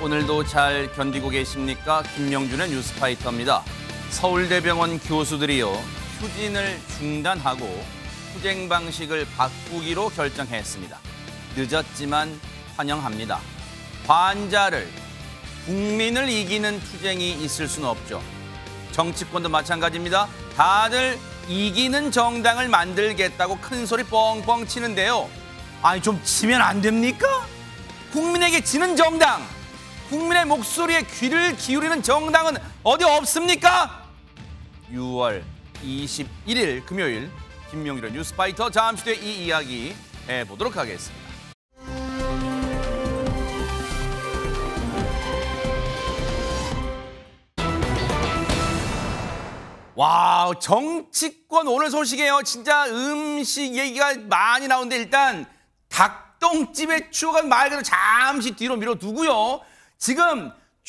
오늘도 잘 견디고 계십니까? 김명준의 뉴스파이터입니다. 서울대병원 교수들이요, 휴진을 중단하고 투쟁 방식을 바꾸기로 결정했습니다. 늦었지만 환영합니다. 환자를, 국민을 이기는 투쟁이 있을 수는 없죠. 정치권도 마찬가지입니다. 다들 이기는 정당을 만들겠다고 큰 소리 뻥뻥 치는데요. 아니, 좀 치면 안 됩니까? 국민에게 지는 정당, 국민의 목소리에 귀를 기울이는 정당은 어디 없습니까? 6월 21일 금요일 김명준의 뉴스파이터, 잠시 뒤에 이 이야기 해보도록 하겠습니다. 와우, 정치권 오늘 소식이에요. 진짜 음식 얘기가 많이 나오는데 일단 닭똥집의 추억은 말 그대로 잠시 뒤로 밀어두고요. 지금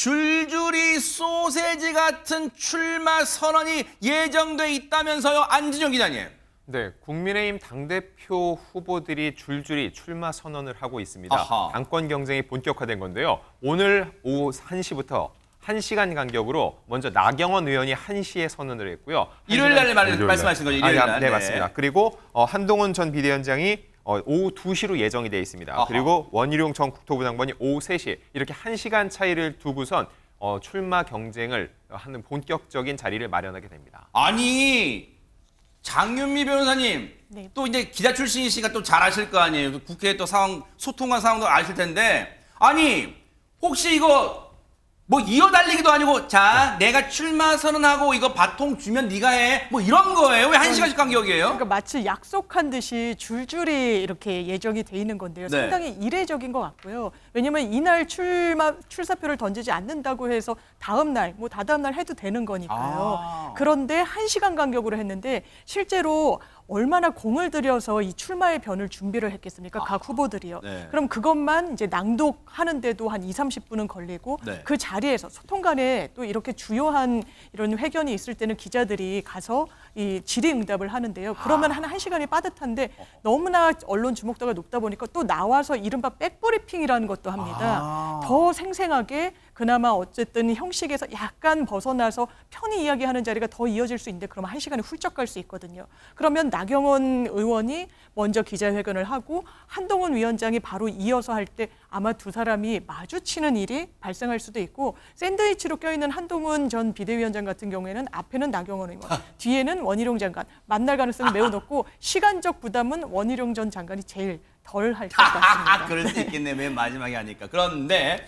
줄줄이 소세지 같은 출마 선언이 예정돼 있다면서요, 안진영 기자님. 네, 국민의힘 당대표 후보들이 줄줄이 출마 선언을 하고 있습니다. 아하. 당권 경쟁이 본격화된 건데요. 오늘 오후 1시부터 1시간 간격으로 먼저 나경원 의원이 1시에 선언을 했고요. 일요일 날 말씀하신 거죠? 일요일 날. 네, 맞습니다. 그리고 한동훈 전 비대위원장이 오후 2시로 예정이 되어 있습니다. 아하. 그리고 원희룡 전 국토부 장관이 오후 3시, 이렇게 1시간 차이를 두고선 출마 경쟁을 하는 본격적인 자리를 마련하게 됩니다. 아니, 장윤미 변호사님, 네. 또 이제 기자 출신이시니까 또 잘 아실 거 아니에요. 국회에 또 소통한 상황도 아실 텐데, 아니, 혹시 이거 뭐 이어달리기도 아니고, 자, 내가 출마 선언하고 이거 바통 주면 네가 해, 뭐 이런 거예요? 왜 1시간씩 간격이에요? 그러니까 마치 약속한 듯이 줄줄이 이렇게 예정이 돼 있는 건데요. 네. 상당히 이례적인 것 같고요. 왜냐하면 이날 출사표를 던지지 않는다고 해서 다음 날, 뭐 다다음 날 해도 되는 거니까요. 아. 그런데 1시간 간격으로 했는데 실제로 얼마나 공을 들여서 이 출마의 변을 준비를 했겠습니까? 각 후보들이요. 네. 그럼 그것만 이제 낭독하는데도 한 20-30분은 걸리고 네. 그 자리에서 소통 간에 또 이렇게 주요한 이런 회견이 있을 때는 기자들이 가서 이 질의응답을 하는데요. 그러면 한 1시간이 빠듯한데 너무나 언론 주목도가 높다 보니까 또 나와서 이른바 백브리핑이라는 것도 합니다. 더 생생하게 그나마 어쨌든 형식에서 약간 벗어나서 편히 이야기하는 자리가 더 이어질 수 있는데 그러면 1시간이 훌쩍 갈 수 있거든요. 그러면 나경원 의원이 먼저 기자회견을 하고 한동훈 위원장이 바로 이어서 할 때 아마 두 사람이 마주치는 일이 발생할 수도 있고, 샌드위치로 껴있는 한동훈 전 비대위원장 같은 경우에는 앞에는 나경원 의원, 뒤에는 원희룡 장관, 만날 가능성이 매우 높고 시간적 부담은 원희룡 전 장관이 제일 덜 할 것 같습니다. 그럴 수 있겠네, 맨 마지막에 하니까. 그런데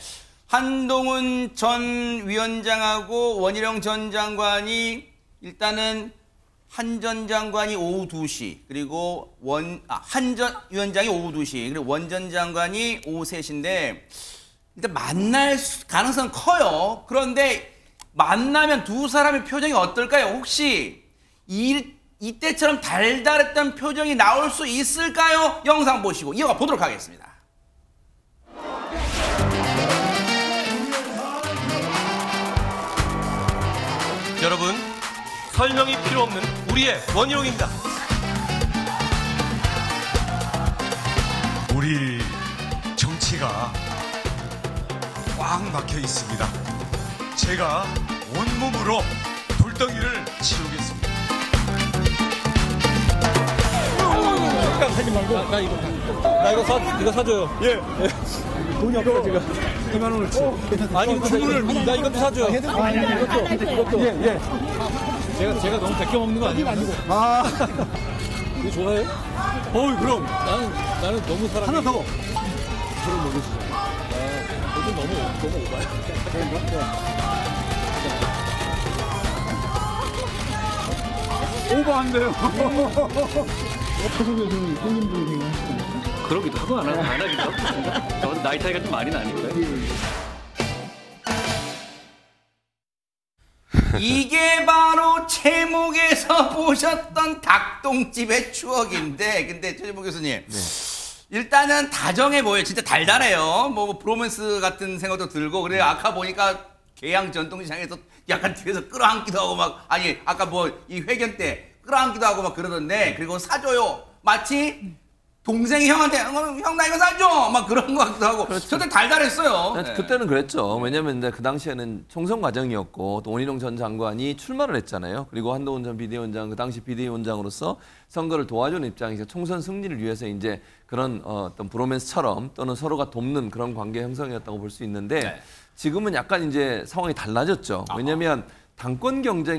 한동훈 전 위원장하고 원희룡 전 장관이 일단은 한 전 장관이 오후 2시, 그리고 한 전 위원장이 오후 2시, 그리고 원 전 장관이 오후 3시인데 일단 만날 가능성은 커요. 그런데 만나면 두 사람의 표정이 어떨까요? 혹시 이때처럼 달달했던 표정이 나올 수 있을까요? 영상 보시고 이어가 보도록 하겠습니다. 여러분, 설명이 필요 없는 우리의 원희룡입니다. 우리 정치가 꽉 막혀 있습니다. 제가 온몸으로 돌덩이를 치우겠습니다. 잠깐 하지 말고 나 이거 사줘요. 예. 돈이 없어 지금. 2만 원어치. 아니 주문을 나 이것도 사줘요. 이것도. 예. 제가 너무 베껴 먹는 거 아니에요? 아. 이거 좋아해요? 그럼. 나는 너무 사랑해. 하나 더. 그럼 먹으시죠. 이거 너무 오바요. 오버한데요. 그러기도 하고 안 하기도 하고. 저보다 나이 차이가 좀 많이 나니까요. 이게 바로 제목에서 보셨던 닭똥집의 추억인데, 근데 최진봉 교수님, 일단은 다정해 보여요. 진짜 달달해요. 뭐 브로맨스 같은 생각도 들고, 그래 아까 보니까 계양 전통시장에서 약간 뒤에서 끌어안기도 하고 막, 아니 아까 뭐 이 회견 때 끌어안기도 하고 막 그러던데, 그리고 사줘요. 마치 동생이 형한테 형 나 이거 사줘 막 그런 것 같기도 하고 저때 달달했어요. 네. 그때는 그랬죠. 왜냐하면 그 당시에는 총선 과정이었고 또 원희룡 전 장관이 출마를 했잖아요. 그리고 한동훈 전 비대위원장 그 당시 비대위원장으로서 선거를 도와주는 입장에서 총선 승리를 위해서 이제 그런 어떤 브로맨스처럼 또는 서로가 돕는 그런 관계 형성이었다고 볼 수 있는데 네. 지금은 약간 이제 상황이 달라졌죠. 왜냐하면 당권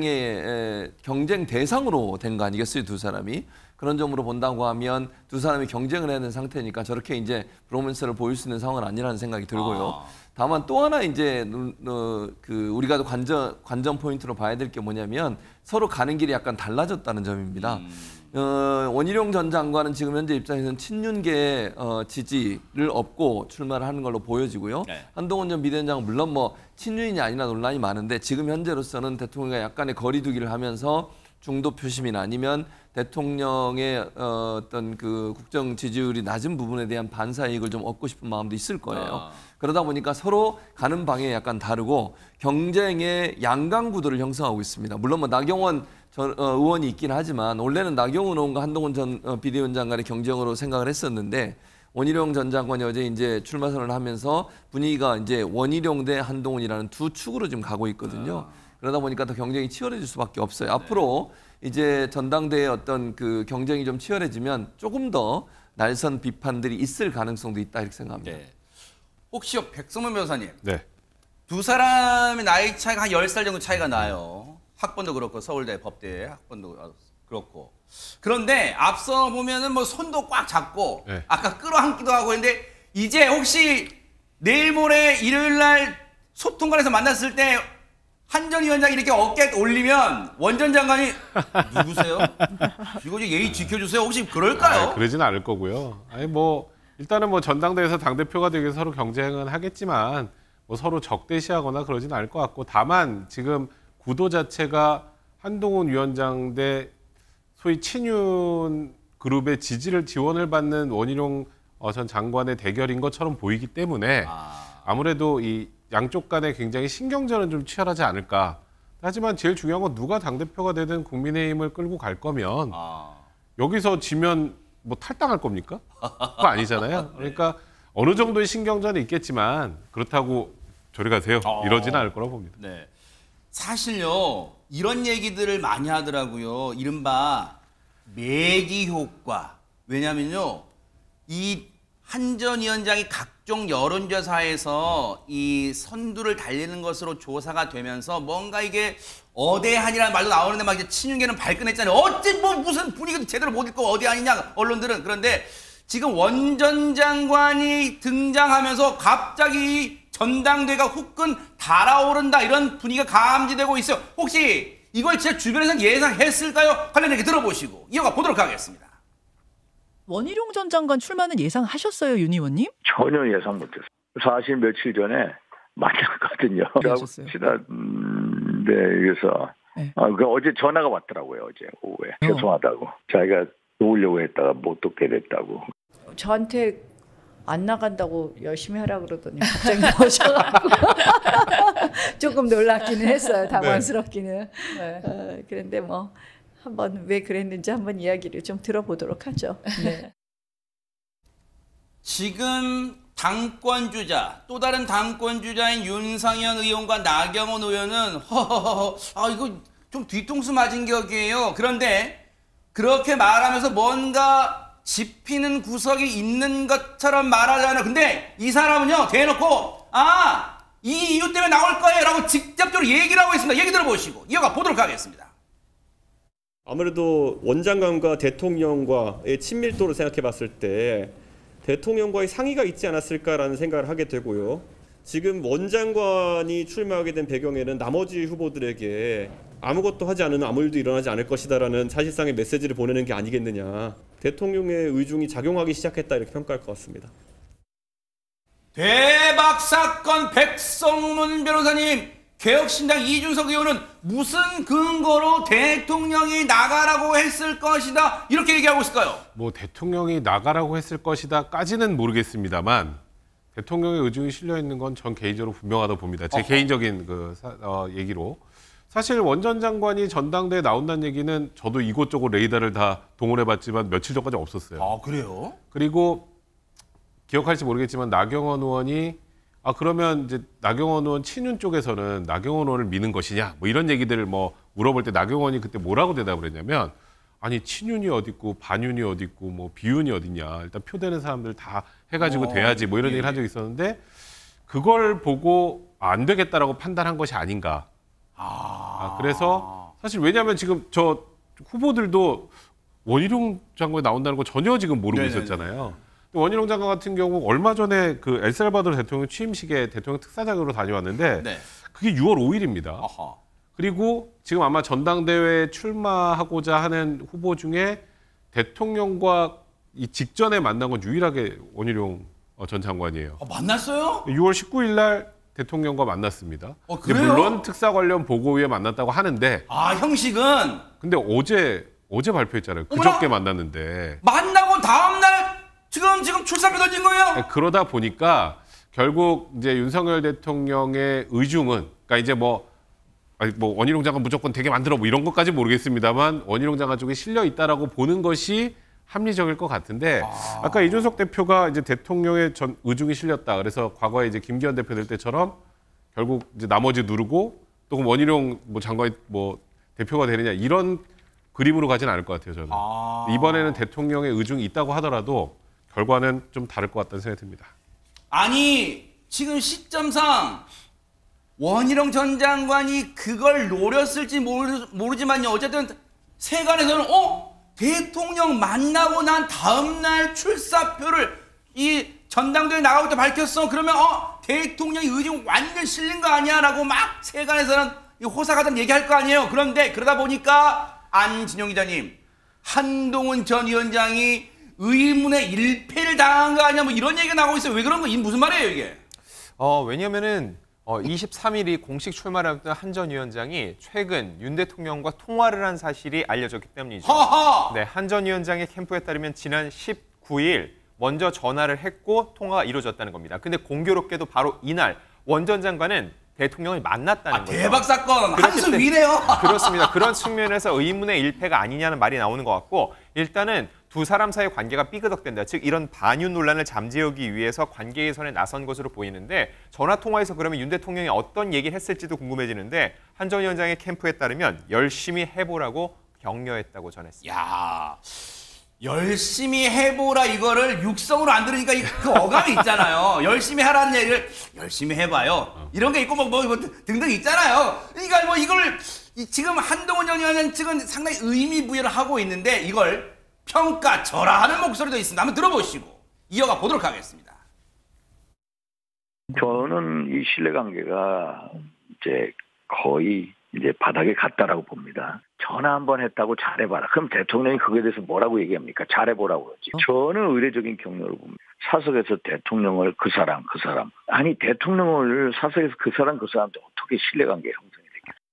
경쟁의 경쟁 대상으로 된 거 아니겠어요, 두 사람이? 그런 점으로 본다고 하면 두 사람이 경쟁을 해야 되는 상태니까 저렇게 이제 브로맨스를 보일 수 있는 상황은 아니라는 생각이 들고요. 다만 또 하나 이제 그 우리가 관전 포인트로 봐야 될 게 뭐냐면 서로 가는 길이 약간 달라졌다는 점입니다. 원희룡 전 장관은 지금 현재 입장에서는 친윤계 지지를 얻고 출마를 하는 걸로 보여지고요. 네. 한동훈 전 비대위원장은 물론 뭐 친윤이냐 아니냐 논란이 많은데 지금 현재로서는 대통령과 약간의 거리두기를 하면서 중도 표심이나 아니면 대통령의 어떤 그 국정 지지율이 낮은 부분에 대한 반사이익을 좀 얻고 싶은 마음도 있을 거예요. 그러다 보니까 서로 가는 방향이 약간 다르고 경쟁의 양강 구도를 형성하고 있습니다. 물론 뭐 나경원 의원이 있긴 하지만 원래는 나경원 의원과 한동훈 전 비대위원장 간의 경쟁으로 생각을 했었는데 원희룡 전 장관이 어제 이제 출마 선언을 하면서 분위기가 이제 원희룡 대 한동훈이라는 두 축으로 지금 가고 있거든요. 그러다 보니까 더 경쟁이 치열해질 수밖에 없어요. 앞으로 이제 전당대회 어떤 그 경쟁이 좀 치열해지면 조금 더 날선 비판들이 있을 가능성도 있다 이렇게 생각합니다. 네. 혹시요 백성문 변호사님 네. 두 사람의 나이 차이가 한 10살 정도 차이가 나요. 학번도 그렇고 서울대 법대 학번도 그렇고 그런데 앞서 보면은 뭐 손도 꽉 잡고 네. 아까 끌어안기도 하고 했는데 이제 혹시 내일 모레 일요일 날 소통관에서 만났을 때 한 전 위원장이 이렇게 어깨 올리면 원 전 장관이 누구세요? 이거 좀 예의 지켜주세요. 혹시 그럴까요? 그러지는 않을 거고요. 아니 뭐 일단은 뭐 전당대회에서 당대표가 되기 위해서 서로 경쟁은 하겠지만 뭐 서로 적대시하거나 그러지는 않을 것 같고 다만 지금 구도 자체가 한동훈 위원장 대 소위 친윤 그룹의 지원을 받는 원희룡 전 장관의 대결인 것처럼 보이기 때문에 아무래도 이 양쪽 간에 굉장히 신경전은 좀 치열하지 않을까. 하지만 제일 중요한 건 누가 당대표가 되든 국민의힘을 끌고 갈 거면 여기서 지면 뭐 탈당할 겁니까? 그거 아니잖아요. 그러니까 어느 정도의 신경전이 있겠지만 그렇다고 저리 가세요. 이러지는 않을 거라고 봅니다. 네. 사실요 이런 얘기들을 많이 하더라고요. 이른바 매기 효과. 왜냐면요 이 한 전 위원장이 각종 여론조사에서 이 선두를 달리는 것으로 조사가 되면서 뭔가 이게 어대한이라는 말도 나오는데 막 이제 친윤계는 발끈했잖아요. 어찌 뭐 무슨 분위기도 제대로 못 읽고 어대한이냐 언론들은. 그런데 지금 원 전 장관이 등장하면서 갑자기 전당대회가 후끈 달아오른다 이런 분위기가 감지되고 있어요. 혹시 이걸 진짜 주변에서 예상했을까요? 관련 얘기 들어보시고 이어가 보도록 하겠습니다. 원희룡 전 장관 출마는 예상하셨어요, 윤 의원님? 전혀 예상 못했어요. 사실 며칠 전에 만났거든요. 지난대회에서 네. 어제 전화가 왔더라고요. 어제 오후에 죄송하다고. 자기가 놓으려고 했다가 못 돕게 됐다고. 저한테 안 나간다고 열심히 하라 그러더니 갑자기 나오셔가지고 조금 놀랍기는 했어요. 당황스럽기는. 네. 그런데 뭐 한번 왜 그랬는지 한번 이야기를 좀 들어보도록 하죠. 네. 지금 당권주자 또 다른 당권주자인 윤상현 의원과 나경원 의원은 이거 좀 뒤통수 맞은 격이에요. 그런데 그렇게 말하면서 뭔가 짚히는 구석이 있는 것처럼 말하잖아요. 근데 이 사람은요 대놓고 이 이유 때문에 나올 거예요 라고 직접적으로 얘기를 하고 있습니다. 얘기 들어보시고 이어가 보도록 하겠습니다. 아무래도 원장관과 대통령과의 친밀도를 생각해 봤을 때 대통령과의 상의가 있지 않았을까라는 생각을 하게 되고요. 지금 원장관이 출마하게 된 배경에는 나머지 후보들에게 아무것도 하지 않으면 아무 일도 일어나지 않을 것이다라는 사실상의 메시지를 보내는 게 아니겠느냐. 대통령의 의중이 작용하기 시작했다 이렇게 평가할 것 같습니다. 대박 사건 백성문 변호사님, 개혁신당 이준석 의원은 무슨 근거로 대통령이 나가라고 했을 것이다 이렇게 얘기하고 있을까요? 뭐 대통령이 나가라고 했을 것이다까지는 모르겠습니다만 대통령의 의중이 실려 있는 건 전 개인적으로 분명하다고 봅니다. 제 개인적인 얘기로 사실 원 전 장관이 전당대회에 나온다는 얘기는 저도 이곳저곳 레이더를 다 동원해봤지만 며칠 전까지 없었어요. 아, 그래요? 그리고 기억할지 모르겠지만 나경원 의원이 그러면 이제 나경원 의원 친윤 쪽에서는 나경원 의원을 미는 것이냐 뭐 이런 얘기들을 뭐 물어볼 때 나경원이 그때 뭐라고 대답을 했냐면 아니 친윤이 어디 있고 반윤이 어디 있고 뭐 비윤이 어디냐 일단 표되는 사람들 다 해가지고 돼야지 뭐 이런 얘기를 한 적이 있었는데 그걸 보고 안 되겠다라고 판단한 것이 아닌가. 그래서 사실 왜냐하면 지금 저 후보들도 원희룡 장관이 나온다는 거 전혀 지금 모르고 있었잖아요. 원희룡 장관 같은 경우 얼마 전에 그 엘살바도르 대통령 취임식에 대통령 특사장으로 다녀왔는데 그게 6월 5일입니다. 그리고 지금 아마 전당대회에 출마하고자 하는 후보 중에 대통령과 이 직전에 만난 건 유일하게 원희룡 전 장관이에요. 만났어요? 6월 19일 날 대통령과 만났습니다. 그래요? 물론 특사 관련 보고위에 만났다고 하는데 형식은? 근데 어제 발표했잖아요. 그저께 만났는데. 만나고 다음날 지금 출사표 던진 거예요? 그러다 보니까 결국 이제 윤석열 대통령의 의중은 그러니까 이제 뭐 원희룡 장관 무조건 되게 만들어 뭐 이런 것까지 모르겠습니다만 원희룡 장관 쪽에 실려 있다라고 보는 것이 합리적일 것 같은데 아까 이준석 대표가 이제 대통령의 전 의중이 실렸다. 그래서 과거에 이제 김기현 대표들 때처럼 결국 이제 나머지 누르고 또 원희룡 뭐 장관이 뭐 대표가 되느냐 이런 그림으로 가진 않을 것 같아요. 저는 이번에는 대통령의 의중이 있다고 하더라도 결과는 좀 다를 것 같다는 생각이 듭니다. 아니 지금 시점상 원희룡 전 장관이 그걸 노렸을지 모르지만요. 어쨌든 세간에서는 대통령 만나고 난 다음날 출사표를 이 전당대회에 나가고 때 밝혔어. 그러면 대통령의 의중 완전 실린 거 아니야? 라고 막 세간에서는 호사가단 얘기할 거 아니에요. 그런데 그러다 보니까 안진영 기자님, 한동훈 전 위원장이 의문의 일패를 당한 거 아니야? 뭐 이런 얘기가 나오고 있어요. 왜 그런 거? 무슨 말이에요 이게? 왜냐면은 23일이 공식 출마를 앞둔 한 전 위원장이 최근 윤 대통령과 통화를 한 사실이 알려졌기 때문이죠. 네, 한 전 위원장의 캠프에 따르면 지난 19일 먼저 전화를 했고 통화가 이루어졌다는 겁니다. 근데 공교롭게도 바로 이날 원 전 장관은 대통령을 만났다는 거죠. 대박 사건! 한수 위네요. 그렇습니다. 그런 측면에서 의문의 일패가 아니냐는 말이 나오는 것 같고 일단은 두 사람 사이의 관계가 삐그덕된다. 즉 이런 반윤 논란을 잠재우기 위해서 관계 개선에 나선 것으로 보이는데 전화 통화에서 그러면 윤 대통령이 어떤 얘기를 했을지도 궁금해지는데 한 전 위원장의 캠프에 따르면 열심히 해보라고 격려했다고 전했습니다. 야, 열심히 해보라 이거를 육성으로 안 들으니까 그 어감이 있잖아요. 열심히 하라는 얘기를 열심히 해봐요. 이런 게 있고 뭐 등등 있잖아요. 그러니까 뭐 이걸 지금 한동훈 전 위원장 측은 상당히 의미 부여를 하고 있는데 이걸 평가절하하는 목소리도 있습니다. 한번 들어보시고 이어가 보도록 하겠습니다. 저는 이 신뢰관계가 이제 거의 이제 바닥에 갔다라고 봅니다. 전화 한번 했다고 잘해봐라. 그럼 대통령이 그거에 대해서 뭐라고 얘기합니까? 잘해보라고 그러지. 저는 의례적인 격려를 봅니다. 사석에서 대통령을 그 사람. 아니 대통령을 사석에서 그 사람한테 어떻게 신뢰관계 형성이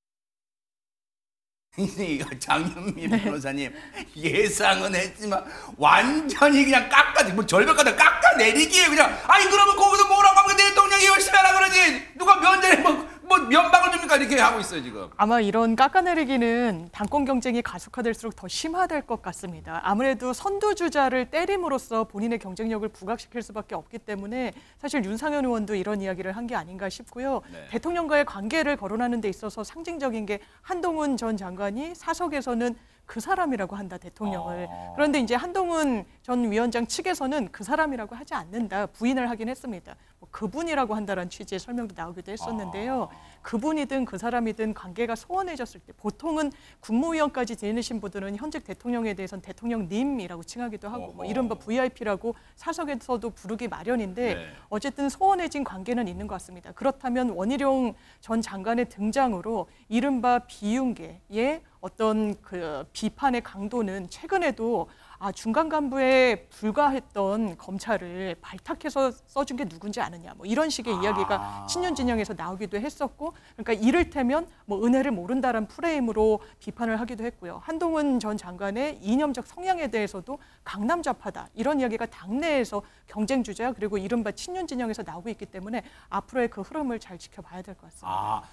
이거 장현미 변호사님 예상은 했지만 완전히 그냥 뭐 절벽가다 깎아내리기에 그냥 아니 그러면 거기서 뭐라고 하면 대통령이 열심히 하라 그러지 누가 면전에 뭐 면박을 줍니까 이렇게 하고 있어요 지금. 아마 이런 깎아내리기는 당권 경쟁이 가속화될수록 더 심화될 것 같습니다. 아무래도 선두주자를 때림으로써 본인의 경쟁력을 부각시킬 수밖에 없기 때문에 사실 윤상현 의원도 이런 이야기를 한 게 아닌가 싶고요. 네. 대통령과의 관계를 거론하는 데 있어서 상징적인 게 한동훈 전 장관이 사석에서는 그 사람이라고 한다, 대통령을. 그런데 이제 한동훈 전 위원장 측에서는 그 사람이라고 하지 않는다, 부인을 하긴 했습니다. 뭐 그분이라고 한다는 취지의 설명도 나오기도 했었는데요. 그분이든 그 사람이든 관계가 소원해졌을 때 보통은 국무위원까지 지내신 분들은 현직 대통령에 대해서는 대통령님이라고 칭하기도 하고 뭐 이른바 VIP라고 사석에서도 부르기 마련인데 네. 어쨌든 소원해진 관계는 있는 것 같습니다. 그렇다면 원희룡 전 장관의 등장으로 이른바 비윤계의 어떤 그 비판의 강도는 최근에도 중간 간부에 불과했던 검찰을 발탁해서 써준 게 누군지 아느냐 뭐 이런 식의 이야기가 친윤 진영에서 나오기도 했었고 그러니까 이를테면 뭐 은혜를 모른다란 프레임으로 비판을 하기도 했고요. 한동훈 전 장관의 이념적 성향에 대해서도 강남좌파다 이런 이야기가 당내에서 경쟁 주자 그리고 이른바 친윤 진영에서 나오고 있기 때문에 앞으로의 그 흐름을 잘 지켜봐야 될 것 같습니다.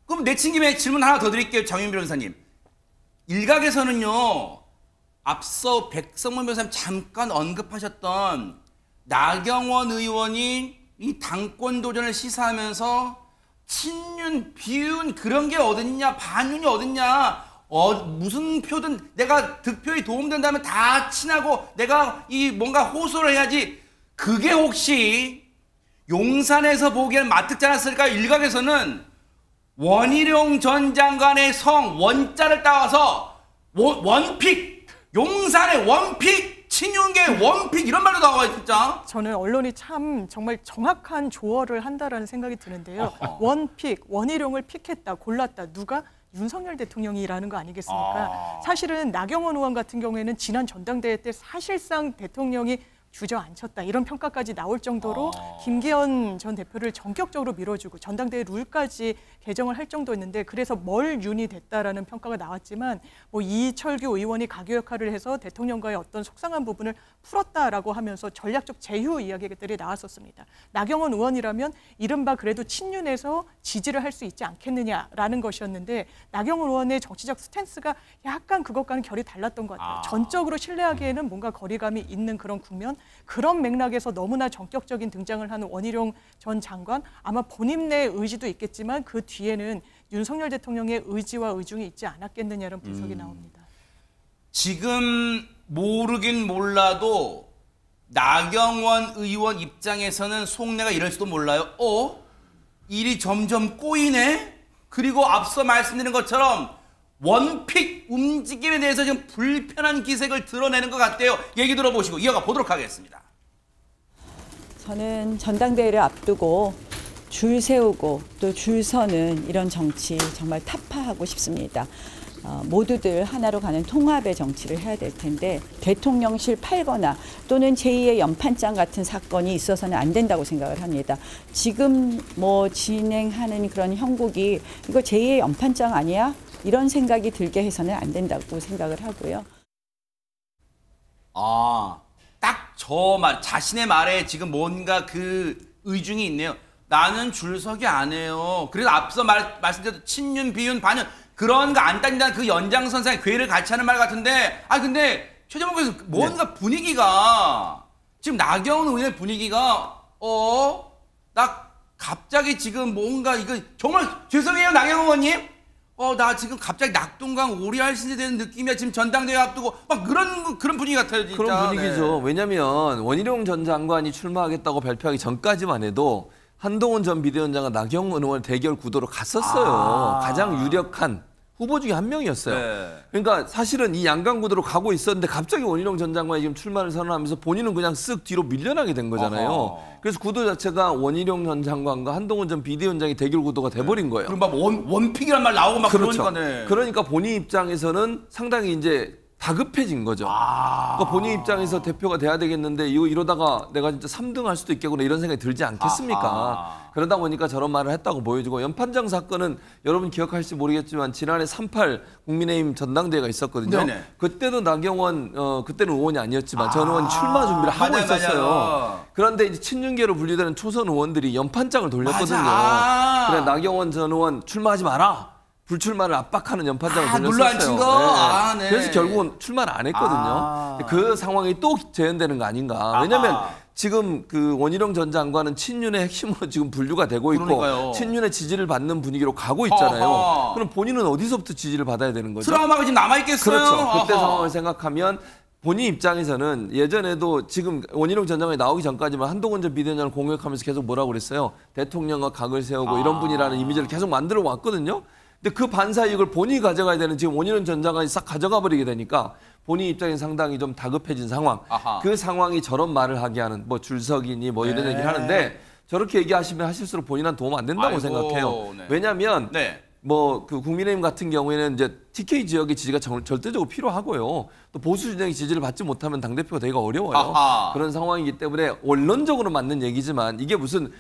그럼 내친 김에 질문 하나 더 드릴게요, 장윤 변호사님. 일각에서는요, 앞서 백성문 변호사님 잠깐 언급하셨던 나경원 의원이 이 당권 도전을 시사하면서 친윤, 비윤 그런 게 어딨냐, 반윤이 어딨냐, 무슨 표든 내가 득표에 도움된다면 다 친하고 내가 이 뭔가 호소를 해야지. 그게 혹시 용산에서 보기엔 맞듣지 않았을까요? 일각에서는 원희룡 전 장관의 성 원자를 따와서 원픽, 용산의 원픽, 친윤계 원픽 이런 말도 나와요, 진짜. 저는 언론이 참 정말 정확한 조어를 한다라는 생각이 드는데요. 원픽, 원희룡을 픽했다, 골랐다. 누가? 윤석열 대통령이라는 거 아니겠습니까? 사실은 나경원 의원 같은 경우에는 지난 전당대회 때 사실상 대통령이 주저앉혔다 이런 평가까지 나올 정도로 김기현 전 대표를 전격적으로 밀어주고 전당대회 룰까지 개정을 할 정도였는데 그래서 멀윤이 됐다라는 평가가 나왔지만 뭐 이철규 의원이 가교 역할을 해서 대통령과의 어떤 속상한 부분을 풀었다라고 하면서 전략적 제휴 이야기들이 나왔었습니다. 나경원 의원이라면 이른바 그래도 친윤에서 지지를 할 수 있지 않겠느냐라는 것이었는데 나경원 의원의 정치적 스탠스가 약간 그것과는 결이 달랐던 것 같아요. 전적으로 신뢰하기에는 뭔가 거리감이 있는 그런 국면, 그런 맥락에서 너무나 전격적인 등장을 하는 원희룡 전 장관, 아마 본인의 의지도 있겠지만 그 뒤에는 윤석열 대통령의 의지와 의중이 있지 않았겠느냐는 분석이 나옵니다. 지금 모르긴 몰라도 나경원 의원 입장에서는 속내가 이럴지도 몰라요. 일이 점점 꼬이네? 그리고 앞서 말씀드린 것처럼 원픽 움직임에 대해서 좀 불편한 기색을 드러내는 것 같대요. 얘기 들어보시고 이어가 보도록 하겠습니다. 저는 전당대회를 앞두고 줄 세우고 또 줄 서는 이런 정치 정말 타파하고 싶습니다. 모두들 하나로 가는 통합의 정치를 해야 될 텐데 대통령실 팔거나 또는 제2의 연판장 같은 사건이 있어서는 안 된다고 생각을 합니다. 지금 뭐 진행하는 그런 형국이 이거 제2의 연판장 아니야? 이런 생각이 들게 해서는 안 된다고 생각을 하고요. 딱 저 말, 자신의 말에 지금 뭔가 그 의중이 있네요. 나는 줄서기 안 해요. 그래서 앞서 말씀드렸던 친윤, 비윤, 반윤 그런 거 안 따진다는 그 연장선상에 괴를 같이 하는 말 같은데 근데 최재형 교수 뭔가 분위기가 지금 나경원 의원의 분위기가 나 갑자기 지금 뭔가 이거 정말 죄송해요 나경원 의원님. 나 지금 갑자기 낙동강 오리알 신세 되는 느낌이야. 지금 전당대회 앞두고 막 그런 분위기 같아요, 진짜. 그런 분위기죠. 왜냐면 원희룡 전 장관이 출마하겠다고 발표하기 전까지만 해도 한동훈 전 비대위원장과 나경원 의원 대결 구도로 갔었어요. 가장 유력한 후보 중에 한 명이었어요. 네. 그러니까 사실은 이 양강 구도로 가고 있었는데 갑자기 원희룡 전 장관이 지금 출마를 선언하면서 본인은 그냥 쓱 뒤로 밀려나게 된 거잖아요. 그래서 구도 자체가 원희룡 전 장관과 한동훈 전 비대위원장이 대결 구도가 돼버린 거예요. 그럼 막 원픽이란 말 나오고 막 그렇죠. 그러니까네. 그러니까 본인 입장에서는 상당히 이제 다급해진 거죠. 그러니까 본인 입장에서 대표가 돼야 되겠는데 이러다가 내가 진짜 3등 할 수도 있겠구나 이런 생각이 들지 않겠습니까? 그러다 보니까 저런 말을 했다고 보여지고 연판장 사건은 여러분 기억할지 모르겠지만 지난해 3.8 국민의힘 전당대회가 있었거든요. 네네. 그때도 나경원 그때는 의원이 아니었지만 전 의원이 출마 준비를 하고 있었어요. 맞아요. 그런데 이제 친윤계로 분류되는 초선 의원들이 연판장을 돌렸거든요. 그래 나경원 전 의원 출마하지 마라. 불출마를 압박하는 연판장을 돌렸었어요. 물로 안 친 거? 네. 그래서 결국은 출마를 안 했거든요. 그 상황이 또 재현되는 거 아닌가. 왜냐하면 지금 그 원희룡 전 장관은 친윤의 핵심으로 지금 분류가 되고 있고 그러니까요. 친윤의 지지를 받는 분위기로 가고 있잖아요. 그럼 본인은 어디서부터 지지를 받아야 되는 거죠? 트라우마가 지금 남아있겠어요. 그렇죠. 그때 상황을 생각하면 본인 입장에서는 예전에도 지금 원희룡 전 장관이 나오기 전까지만 한동훈 전 비대위원장을 공격하면서 계속 뭐라고 그랬어요? 대통령과 각을 세우고 이런 분이라는 이미지를 계속 만들어 왔거든요. 근데 그 반사이익을 본인이 가져가야 되는 지금 원희룡 전 장관이 싹 가져가 버리게 되니까 본인 입장에 상당히 좀 다급해진 상황. 그 상황이 저런 말을 하게 하는 뭐 줄석이니 뭐 이런 얘기를 하는데 저렇게 얘기하시면 하실수록 본인한테 도움 안 된다고 생각해요. 왜냐하면 뭐 그 국민의힘 같은 경우에는 이제 TK 지역의 지지가 절대적으로 필요하고요. 또 보수 진영의 지지를 받지 못하면 당대표가 되기가 어려워요. 그런 상황이기 때문에 원론적으로 맞는 얘기지만 이게 무슨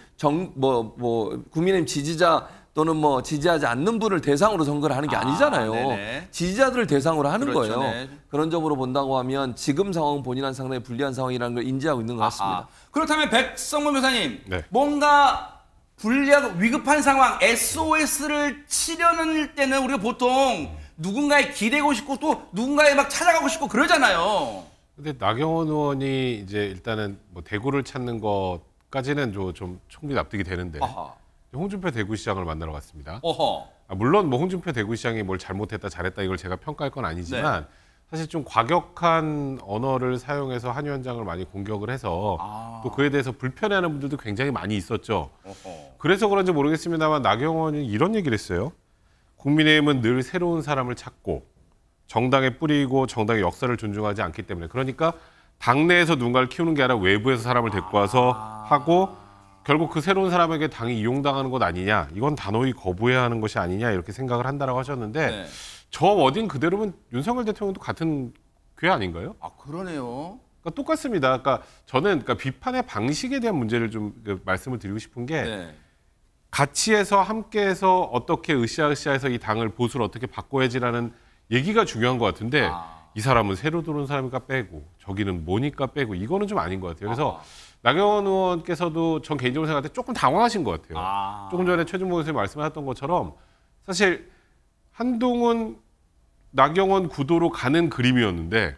국민의힘 지지자 또는 뭐 지지하지 않는 분을 대상으로 선거를 하는 게 아니잖아요. 지지자들을 대상으로 하는 거예요. 네. 그런 점으로 본다고 하면 지금 상황은 본인한 상당히 불리한 상황이라는 걸 인지하고 있는 것 같습니다. 그렇다면 백성문 변호사님, 네. 뭔가 불리하고 위급한 상황, SOS를 치려는 때는 우리가 보통 누군가에 기대고 싶고 또 누군가에 막 찾아가고 싶고 그러잖아요. 근데 나경원 의원이 이제 일단은 뭐 대구를 찾는 것까지는 좀 충분히 납득이 되는데 아하. 홍준표 대구시장을 만나러 갔습니다. 어허. 물론 뭐 홍준표 대구시장이 뭘 잘못했다 잘했다 이걸 제가 평가할 건 아니지만 네. 사실 좀 과격한 언어를 사용해서 한 위원장을 많이 공격을 해서 또 그에 대해서 불편해하는 분들도 굉장히 많이 있었죠. 어허. 그래서 그런지 모르겠습니다만 나경원이 이런 얘기를 했어요. 국민의힘은 늘 새로운 사람을 찾고 정당에 뿌리고 정당의 역사를 존중하지 않기 때문에 그러니까 당내에서 누군가를 키우는 게 아니라 외부에서 사람을 데리고 와서 하고 결국 그 새로운 사람에게 당이 이용당하는 것 아니냐 이건 단호히 거부해야 하는 것이 아니냐 이렇게 생각을 한다라고 하셨는데 네. 저 워딩 그대로면 윤석열 대통령도 같은 궤 아닌가요? 아 그러네요. 그러니까 똑같습니다. 그러니까 저는 비판의 방식에 대한 문제를 좀 말씀을 드리고 싶은 게 네. 같이 해서 함께해서 어떻게 으쌰으쌰해서 이 당을 보수를 어떻게 바꿔야지라는 얘기가 중요한 것 같은데 이 사람은 새로 들어온 사람이니까 빼고 저기는 뭐니까 빼고 이거는 좀 아닌 것 같아요. 그래서 나경원 의원께서도 전 개인적으로 생각할 때 조금 당황하신 것 같아요. 조금 전에 최준모 선생님이 말씀하셨던 것처럼 사실 한동훈, 나경원 구도로 가는 그림이었는데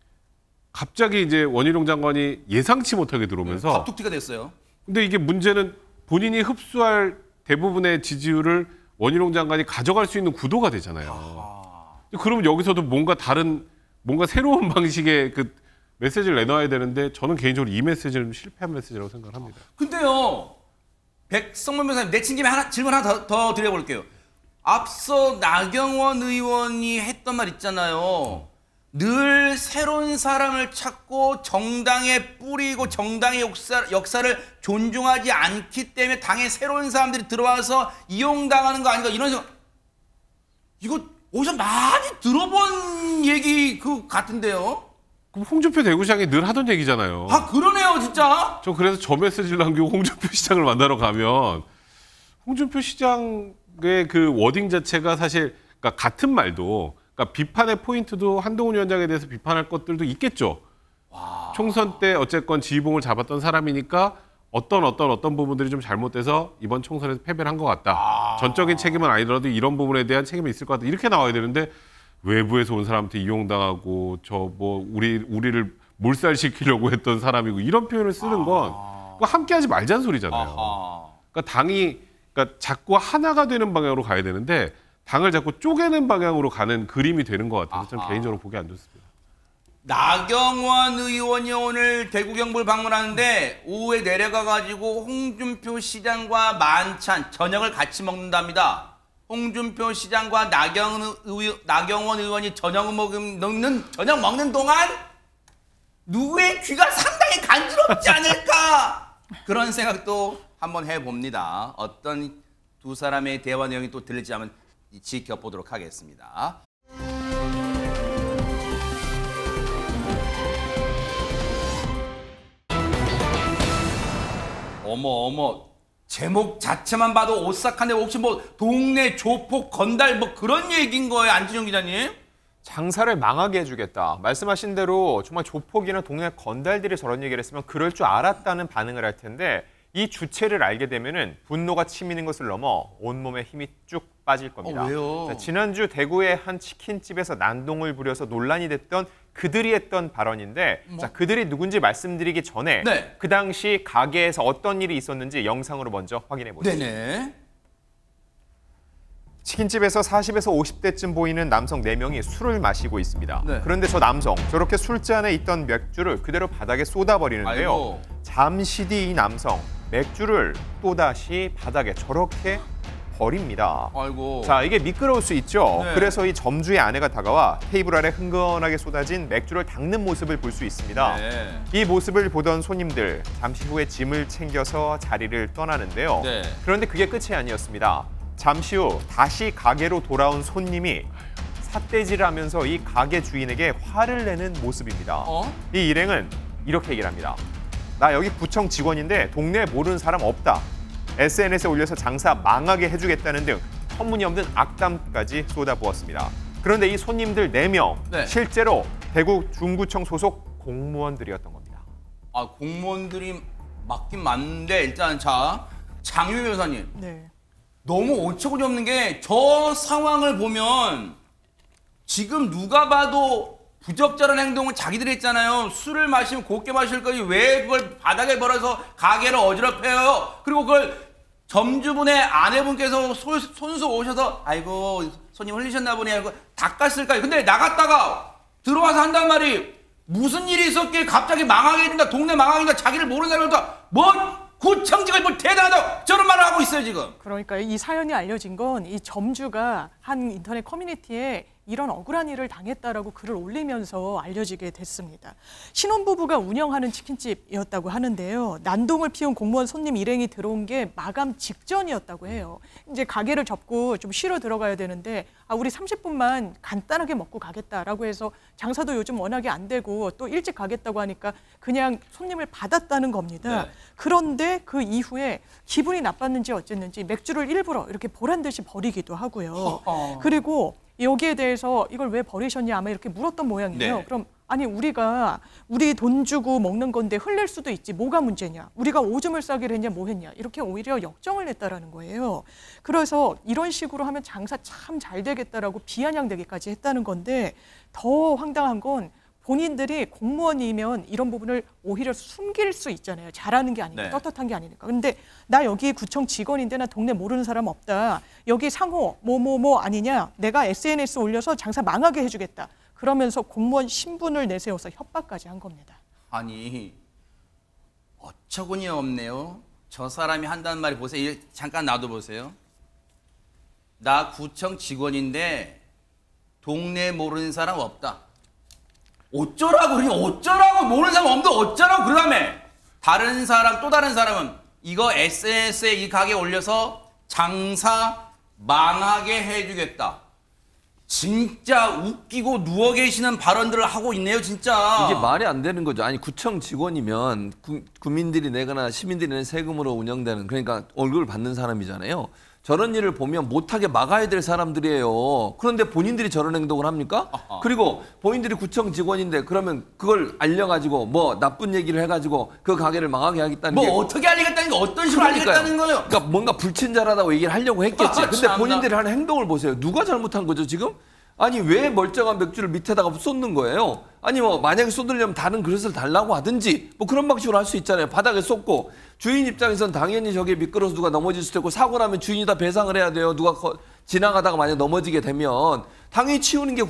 갑자기 이제 원희룡 장관이 예상치 못하게 들어오면서 갑툭튀가 됐어요. 근데 이게 문제는 본인이 흡수할 대부분의 지지율을 원희룡 장관이 가져갈 수 있는 구도가 되잖아요. 그러면 여기서도 뭔가 새로운 방식의 그 메시지를 내놔야 되는데 저는 개인적으로 이 메시지는 실패한 메시지라고 생각을 합니다. 근데요, 백성문 변호사님 내친 김에 질문 하나 더 드려볼게요. 앞서 나경원 의원이 했던 말 있잖아요. 늘 새로운 사람을 찾고 정당에 뿌리고 정당의 역사를 존중하지 않기 때문에 당에 새로운 사람들이 들어와서 이용당하는 거 아닌가 이런 생각. 이거 어디서 많이 들어본 얘기 같은데요. 그럼 홍준표 대구시장이 늘 하던 얘기잖아요. 아 그러네요 진짜. 저 그래서 저 메시지를 남기고 홍준표 시장을 만나러 가면 홍준표 시장의 그 워딩 자체가 사실 그러니까 같은 말도 그러니까 비판의 포인트도 한동훈 위원장에 대해서 비판할 것들도 있겠죠. 총선 때 어쨌건 지휘봉을 잡았던 사람이니까 어떤 부분들이 좀 잘못돼서 이번 총선에서 패배를 한 것 같다. 전적인 책임은 아니더라도 이런 부분에 대한 책임이 있을 것 같다. 이렇게 나와야 되는데 외부에서 온 사람한테 이용당하고 우리를 몰살시키려고 했던 사람이고 이런 표현을 쓰는 건 함께하지 말자는 소리잖아요. 그러니까 당이 자꾸 하나가 되는 방향으로 가야 되는데 당을 자꾸 쪼개는 방향으로 가는 그림이 되는 것 같아서 저는 개인적으로 보기 안 좋습니다. 나경원 의원이 오늘 대구 경북을 방문하는데 오후에 내려가가지고 홍준표 시장과 만찬 저녁을 같이 먹는답니다. 홍준표 시장과 나경원 의원이 저녁 먹는 동안 누구의 귀가 상당히 간지럽지 않을까 그런 생각도 한번 해봅니다. 어떤 두 사람의 대화 내용이 또 들릴지 한번 지켜보도록 하겠습니다. 어머 제목 자체만 봐도 오싹한데 혹시 뭐 동네 조폭 건달 뭐 그런 얘기인 거예요 안진영 기자님? 장사를 망하게 해주겠다. 말씀하신 대로 정말 조폭이나 동네 건달들이 저런 얘기를 했으면 그럴 줄 알았다는 반응을 할 텐데 이 주체를 알게 되면은 분노가 치미는 것을 넘어 온몸에 힘이 쭉 빠질 겁니다. 왜요? 자, 지난주 대구의 한 치킨집에서 난동을 부려서 논란이 됐던 그들이 했던 발언인데 자, 그들이 누군지 말씀드리기 전에 네. 그 당시 가게에서 어떤 일이 있었는지 영상으로 먼저 확인해 보시죠. 네네. 치킨집에서 40에서 50대쯤 보이는 남성 4명이 술을 마시고 있습니다. 네. 그런데 저 남성 저렇게 술잔에 있던 맥주를 그대로 바닥에 쏟아버리는데요. 아이고. 잠시 뒤 이 남성 맥주를 또다시 바닥에 저렇게 버립니다. 아이고. 자, 이게 미끄러울 수 있죠. 네. 그래서 이 점주의 아내가 다가와 테이블 아래 흥건하게 쏟아진 맥주를 닦는 모습을 볼 수 있습니다. 네. 이 모습을 보던 손님들 잠시 후에 짐을 챙겨서 자리를 떠나는데요. 네. 그런데 그게 끝이 아니었습니다. 잠시 후 다시 가게로 돌아온 손님이 삿대질을 하면서 이 가게 주인에게 화를 내는 모습입니다. 이 일행은 이렇게 얘기를 합니다. 나 여기 구청 직원인데 동네에 모르는 사람 없다. SNS에 올려서 장사 망하게 해주겠다는 등 터무니없는 악담까지 쏟아부었습니다. 그런데 이 손님들 4명 네. 실제로 대구 중구청 소속 공무원들이었던 겁니다. 아 공무원들이 맞긴 맞는데 일단 자 장유 변호사님. 네. 너무 어처구니 없는 게 저 상황을 보면 지금 누가 봐도 부적절한 행동을 자기들이 했잖아요. 술을 마시면 곱게 마실 거니 왜 그걸 바닥에 버려서 가게를 어지럽혀요. 그리고 그걸 점주분의 아내분께서 손수 오셔서 아이고 손님 흘리셨나 보네 하고 닦았을까요. 근데 나갔다가 들어와서 한단 말이 무슨 일이 있었기에 갑자기 망하게 된다. 동네 망하게 된다. 자기를 모르는 사람이다. 뭐 구청장이 뭘 대단하다고 저런 말을 하고 있어요 지금. 그러니까 이 사연이 알려진 건 이 점주가 한 인터넷 커뮤니티에 이런 억울한 일을 당했다라고 글을 올리면서 알려지게 됐습니다. 신혼부부가 운영하는 치킨집이었다고 하는데요. 난동을 피운 공무원 손님 일행이 들어온 게 마감 직전이었다고 해요. 이제 가게를 접고 좀 쉬러 들어가야 되는데 우리 30분만 간단하게 먹고 가겠다라고 해서 장사도 요즘 워낙에 안 되고 또 일찍 가겠다고 하니까 그냥 손님을 받았다는 겁니다. 네. 그런데 그 이후에 기분이 나빴는지 어쨌는지 맥주를 일부러 이렇게 보란 듯이 버리기도 하고요. 그리고 여기에 대해서 이걸 왜 버리셨냐 아마 이렇게 물었던 모양이에요. 네. 그럼 아니 우리 돈 주고 먹는 건데 흘릴 수도 있지 뭐가 문제냐. 우리가 오줌을 싸기로 했냐 뭐 했냐. 이렇게 오히려 역정을 냈다라는 거예요. 그래서 이런 식으로 하면 장사 참 잘 되겠다라고 비아냥대기까지 했다는 건데 더 황당한 건 본인들이 공무원이면 이런 부분을 오히려 숨길 수 있잖아요. 잘하는 게 아니니까, 네. 떳떳한 게 아니니까. 근데 나 여기 구청 직원인데 나 동네 모르는 사람 없다. 여기 상호 뭐 아니냐. 내가 SNS 올려서 장사 망하게 해주겠다. 그러면서 공무원 신분을 내세워서 협박까지 한 겁니다. 아니 어처구니 없네요. 저 사람이 한다는 말이 보세요. 잠깐 놔둬보세요. 나 구청 직원인데 동네 모르는 사람 없다. 어쩌라고 그러니 어쩌라고 모르는 사람 없는데 어쩌라고 그다음에 다른 사람 또 다른 사람은 이거 SNS에 이 가게 올려서 장사 망하게 해주겠다. 진짜 웃기고 누워 계시는 발언들을 하고 있네요, 진짜. 이게 말이 안 되는 거죠. 아니 구청 직원이면 국민들이 내거나 시민들이 내는 세금으로 운영되는 그러니까 월급을 받는 사람이잖아요. 저런 일을 보면 못하게 막아야 될 사람들이에요. 그런데 본인들이 저런 행동을 합니까? 아하. 그리고 본인들이 구청 직원인데 그러면 그걸 알려가지고 뭐 나쁜 얘기를 해가지고 그 가게를 망하게 하겠다는 게 어떻게 알리겠다는 게 어떤 식으로 알리겠다는 거예요? 그러니까 뭔가 불친절하다고 얘기를 하려고 했겠지. 근데 참나. 본인들이 하는 행동을 보세요. 누가 잘못한 거죠 지금? 아니 왜 멀쩡한 맥주를 밑에다가 쏟는 거예요? 아니 뭐 만약에 쏟으려면 다른 그릇을 달라고 하든지 뭐 그런 방식으로 할 수 있잖아요. 바닥에 쏟고 주인 입장에선 당연히 저게 미끄러서 누가 넘어질 수도 있고 사고 나면 주인이 다 배상을 해야 돼요. 누가 지나가다가 만약 넘어지게 되면 당연히 치우는 게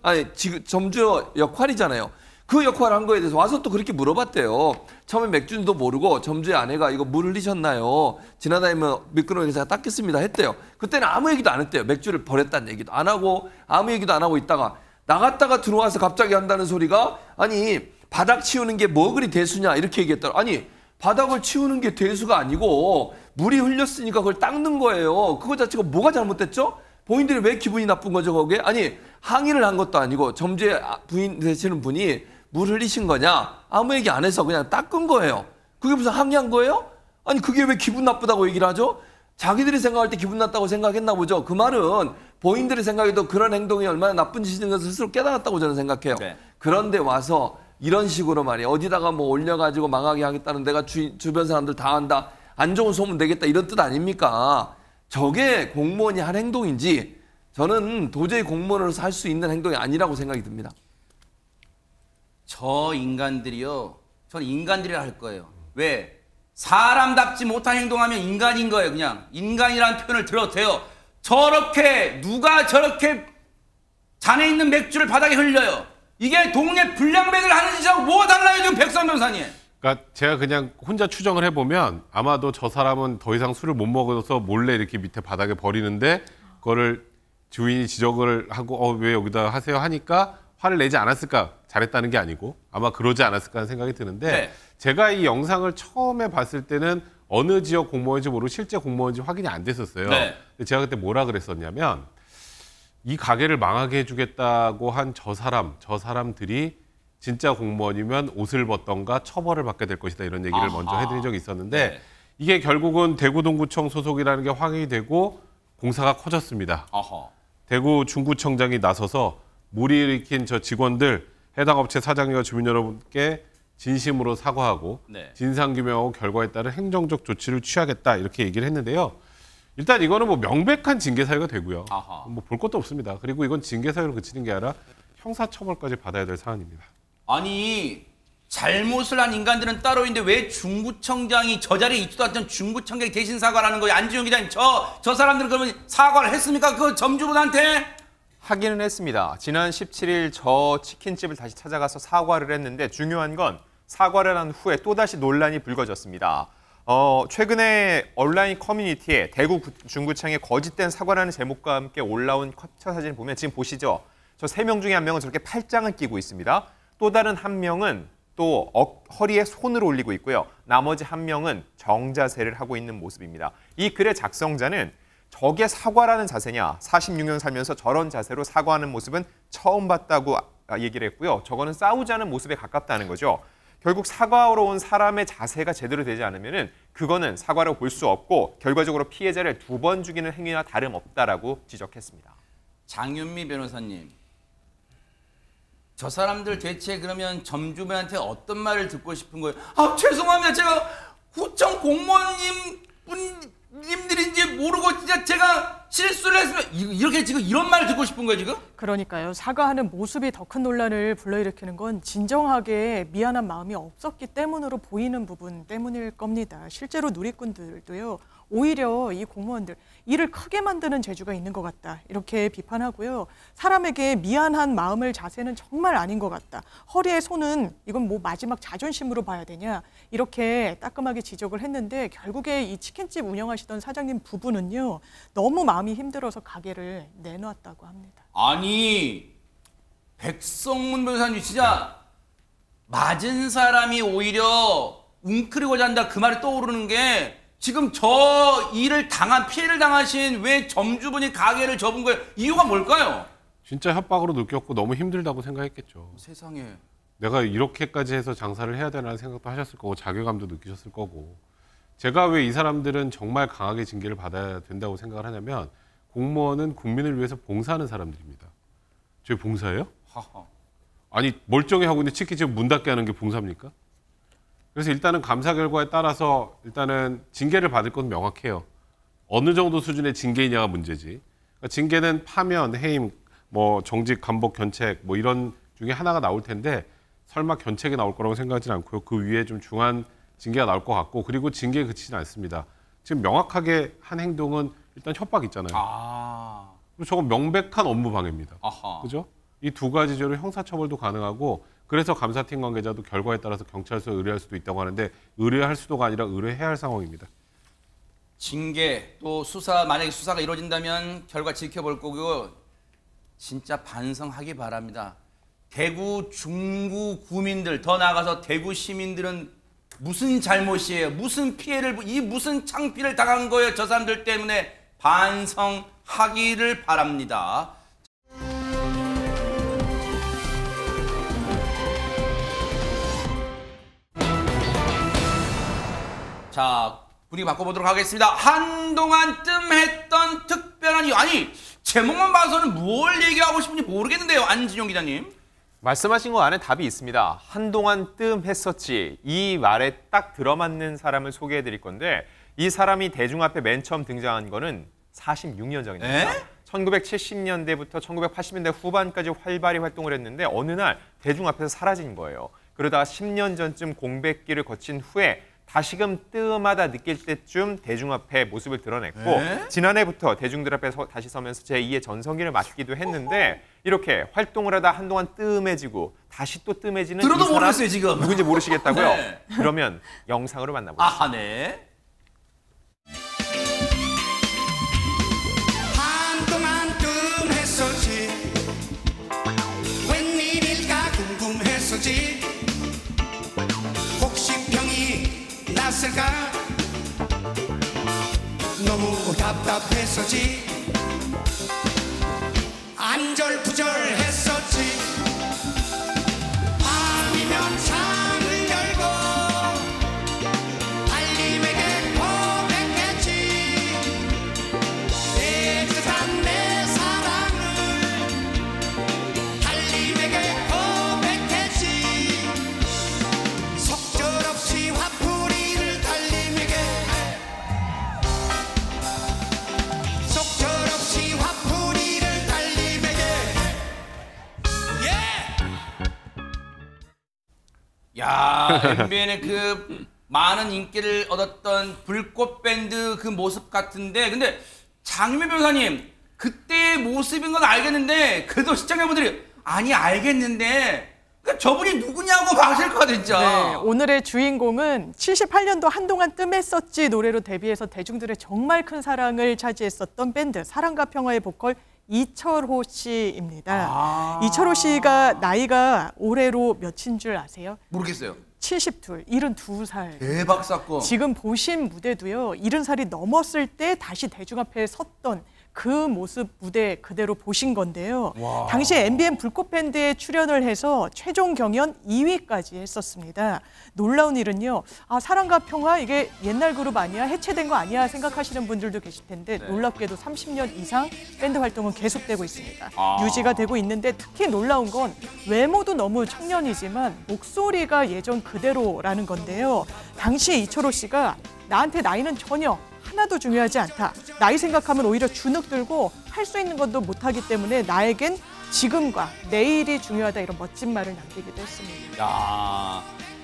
점주 역할이잖아요. 그 역할을 한 거에 대해서 와서 또 그렇게 물어봤대요. 처음에 맥주도 모르고 점주의 아내가 이거 물 흘리셨나요? 지나다니면 미끄러워서 제가 닦겠습니다 했대요. 그때는 아무 얘기도 안 했대요. 맥주를 버렸다는 얘기도 안 하고 아무 얘기도 안 하고 있다가 나갔다가 들어와서 갑자기 한다는 소리가 아니 바닥 치우는 게 뭐 그리 대수냐 이렇게 얘기했더라. 아니 바닥을 치우는 게 대수가 아니고 물이 흘렸으니까 그걸 닦는 거예요. 그거 자체가 뭐가 잘못됐죠? 본인들이 왜 기분이 나쁜 거죠 거기에? 아니 항의를 한 것도 아니고 점주의 부인 되시는 분이 물 흘리신 거냐? 아무 얘기 안 해서 그냥 닦은 거예요. 그게 무슨 항의한 거예요? 아니 그게 왜 기분 나쁘다고 얘기를 하죠? 자기들이 생각할 때 기분 났다고 생각했나 보죠. 그 말은 본인들이 생각해도 그런 행동이 얼마나 나쁜 짓인 것을 스스로 깨달았다고 저는 생각해요. 네. 그런데 와서 이런 식으로 말이에요. 어디다가 뭐 올려가지고 망하게 하겠다는 내가 주변 사람들 다 한다. 안 좋은 소문 내겠다 이런 뜻 아닙니까? 저게 공무원이 한 행동인지 저는 도저히 공무원으로서 할 수 있는 행동이 아니라고 생각이 듭니다. 저 인간들이요. 전 인간들이라 할 거예요. 왜? 사람답지 못한 행동하면 인간인 거예요. 그냥 인간이라는 표현을 들어도 돼요. 저렇게 누가 저렇게 잔에 있는 맥주를 바닥에 흘려요. 이게 동네 불량배들 하는 짓하고 뭐가 달라요 지금 백선 변호사님. 그러니까 제가 그냥 혼자 추정을 해보면 아마도 저 사람은 더 이상 술을 못 먹어서 몰래 이렇게 밑에 바닥에 버리는데 그거를 주인이 지적을 하고 왜 여기다 하세요 하니까 화를 내지 않았을까. 잘했다는 게 아니고 아마 그러지 않았을까 하는 생각이 드는데 네. 제가 이 영상을 처음에 봤을 때는 어느 지역 공무원인지 모르고 실제 공무원인지 확인이 안 됐었어요. 네. 근데 제가 그때 뭐라 그랬었냐면 이 가게를 망하게 해주겠다고 한 저 사람들이 진짜 공무원이면 옷을 벗던가 처벌을 받게 될 것이다 이런 얘기를 아하. 먼저 해드린 적이 있었는데 네. 이게 결국은 대구동구청 소속이라는 게 확인이 되고 공사가 커졌습니다. 아하. 대구 중구청장이 나서서 무리 일으킨 저 직원들 해당 업체 사장님과 주민 여러분께 진심으로 사과하고 네. 진상규명하고 결과에 따른 행정적 조치를 취하겠다 이렇게 얘기를 했는데요. 일단 이거는 뭐 명백한 징계 사유가 되고요. 뭐 볼 것도 없습니다. 그리고 이건 징계 사유로 그치는 게 아니라 형사처벌까지 받아야 될 사안입니다. 아니 잘못을 한 인간들은 따로 있는데 왜 중구청장이 저 자리에 있지도 않던 중구청장이 대신 사과를 하는 거예요? 안진용 기자님 저 사람들은 그러면 사과를 했습니까? 그 점주분한테? 하기는 했습니다. 지난 17일 저 치킨집을 다시 찾아가서 사과를 했는데 중요한 건 사과를 한 후에 또다시 논란이 불거졌습니다. 최근에 온라인 커뮤니티에 대구 중구청의 거짓된 사과라는 제목과 함께 올라온 캡처 사진 보면 지금 보시죠. 저 3명 중에 한 명은 저렇게 팔짱을 끼고 있습니다. 또 다른 한 명은 또 허리에 손을 올리고 있고요. 나머지 한 명은 정자세를 하고 있는 모습입니다. 이 글의 작성자는 저게 사과라는 자세냐, 46년 살면서 저런 자세로 사과하는 모습은 처음 봤다고 얘기를 했고요. 저거는 싸우자는 모습에 가깝다는 거죠. 결국 사과하러 온 사람의 자세가 제대로 되지 않으면 그거는 사과라고 볼 수 없고 결과적으로 피해자를 2번 죽이는 행위나 다름없다라고 지적했습니다. 장윤미 변호사님, 저 사람들 대체 그러면 점주분한테 어떤 말을 듣고 싶은 거예요? 아 죄송합니다. 제가 구청 공무원님 분님들인지 모르고 진짜 제가 실수를 했으면 이렇게 지금 이런 말을 듣고 싶은 거예요 지금? 그러니까요. 사과하는 모습이 더 큰 논란을 불러일으키는 건 진정하게 미안한 마음이 없었기 때문으로 보이는 부분 때문일 겁니다. 실제로 누리꾼들도요. 오히려 이 공무원들 일을 크게 만드는 재주가 있는 것 같다. 이렇게 비판하고요. 사람에게 미안한 마음을 자세는 정말 아닌 것 같다. 허리에 손은 이건 뭐 마지막 자존심으로 봐야 되냐. 이렇게 따끔하게 지적을 했는데 결국에 이 치킨집 운영하시던 사장님 부부는요. 너무 마음이 힘들어서 가게를 내놨다고 합니다. 아니 백성문 변호사님 진짜 맞은 사람이 오히려 웅크리고자 한다 그 말이 떠오르는 게 지금 저 일을 당한 피해를 당하신 왜 점주분이 가게를 접은 거예요? 이유가 뭘까요? 진짜 협박으로 느꼈고 너무 힘들다고 생각했겠죠. 세상에. 내가 이렇게까지 해서 장사를 해야 되나라는 생각도 하셨을 거고 자괴감도 느끼셨을 거고. 제가 왜 이 사람들은 정말 강하게 징계를 받아야 된다고 생각을 하냐면 공무원은 국민을 위해서 봉사하는 사람들입니다. 저희 봉사예요? 하하. 아니 멀쩡히 하고 있는데 치킨집 문 닫게 하는 게 봉사입니까? 그래서 일단은 감사 결과에 따라서 일단은 징계를 받을 건 명확해요. 어느 정도 수준의 징계이냐가 문제지. 그러니까 징계는 파면, 해임, 뭐 정직, 감복, 견책 뭐 이런 중에 하나가 나올 텐데 설마 견책이 나올 거라고 생각하지는 않고요. 그 위에 좀 중한 징계가 나올 것 같고 그리고 징계에 그치진 않습니다. 지금 명확하게 한 행동은 일단 협박 있잖아요. 그리고 저건 명백한 업무 방해입니다. 그죠? 이 두 가지 죄로 형사처벌도 가능하고 그래서 감사팀 관계자도 결과에 따라서 경찰서에 의뢰할 수도 있다고 하는데 의뢰할 수도가 아니라 의뢰해야 할 상황입니다. 징계 또 수사 만약에 수사가 이루어진다면 결과 지켜볼 거고요. 진짜 반성하기 바랍니다. 대구 중구 구민들 더 나아가서 대구 시민들은 무슨 잘못이에요? 무슨 피해를 무슨 창피를 당한 거예요? 저 사람들 때문에 반성하기를 바랍니다. 자, 분위기 바꿔보도록 하겠습니다. 한동안 뜸했던 특별한 이유. 아니, 제목만 봐서는 뭘 얘기하고 싶은지 모르겠는데요. 안진용 기자님. 말씀하신 거 안에 답이 있습니다. 한동안 뜸했었지. 이 말에 딱 들어맞는 사람을 소개해 드릴 건데 이 사람이 대중 앞에 맨 처음 등장한 거는 46년 전입니다. 1970년대부터 1980년대 후반까지 활발히 활동을 했는데 어느 날 대중 앞에서 사라진 거예요. 그러다가 10년 전쯤 공백기를 거친 후에 다시금 뜸하다 느낄 때쯤 대중 앞에 모습을 드러냈고 지난해부터 대중들 앞에 다시 서면서 제2의 전성기를 맞기도 했는데 이렇게 활동을 하다 한동안 뜸해지고 다시 또 뜸해지는 들어도 이 사람 모르겠어요 지금. 누군지 모르시겠다고요? 네. 그러면 영상으로 만나보시죠. 아하, 네. 한동안 뜸했었지 웬일일까 궁금했었지 혹시 병이 났을까 너무 답답했었지 안절부절했었지 밤이면 창을 열고 달님에게 고백했지 애틋한 내 사랑을 달님에게 고백했지 야, MBN의 그 많은 인기를 얻었던 불꽃 밴드 그 모습 같은데, 근데 장유미 변호사님 그때의 모습인 건 알겠는데 그래도 시청자분들이 아니 알겠는데 그러니까 저분이 누구냐고 하실 거야 진짜. 네, 오늘의 주인공은 78년도 한동안 뜸했었지 노래로 데뷔해서 대중들의 정말 큰 사랑을 차지했었던 밴드 사랑과 평화의 보컬 이철호 씨입니다. 이철호 씨가 나이가 올해로 몇인 줄 아세요? 모르겠어요. 72살. 대박 사건. 지금 보신 무대도요. 70살이 넘었을 때 다시 대중 앞에 섰던 그 모습 무대 그대로 보신 건데요. 와. 당시에 MBN 불꽃밴드에 출연을 해서 최종 경연 2위까지 했었습니다. 놀라운 일은요. 아, 사랑과 평화 이게 옛날 그룹 아니야? 해체된 거 아니야? 생각하시는 분들도 계실 텐데 네. 놀랍게도 30년 이상 밴드 활동은 계속되고 있습니다. 아. 유지가 되고 있는데 특히 놀라운 건 외모도 너무 청년이지만 목소리가 예전 그대로라는 건데요. 당시에 이철호 씨가 나한테 나이는 전혀 하나도 중요하지 않다. 나이 생각하면 오히려 주눅 들고 할 수 있는 것도 못하기 때문에 나에겐 지금과 내일이 중요하다 이런 멋진 말을 남기기도 했습니다. 야,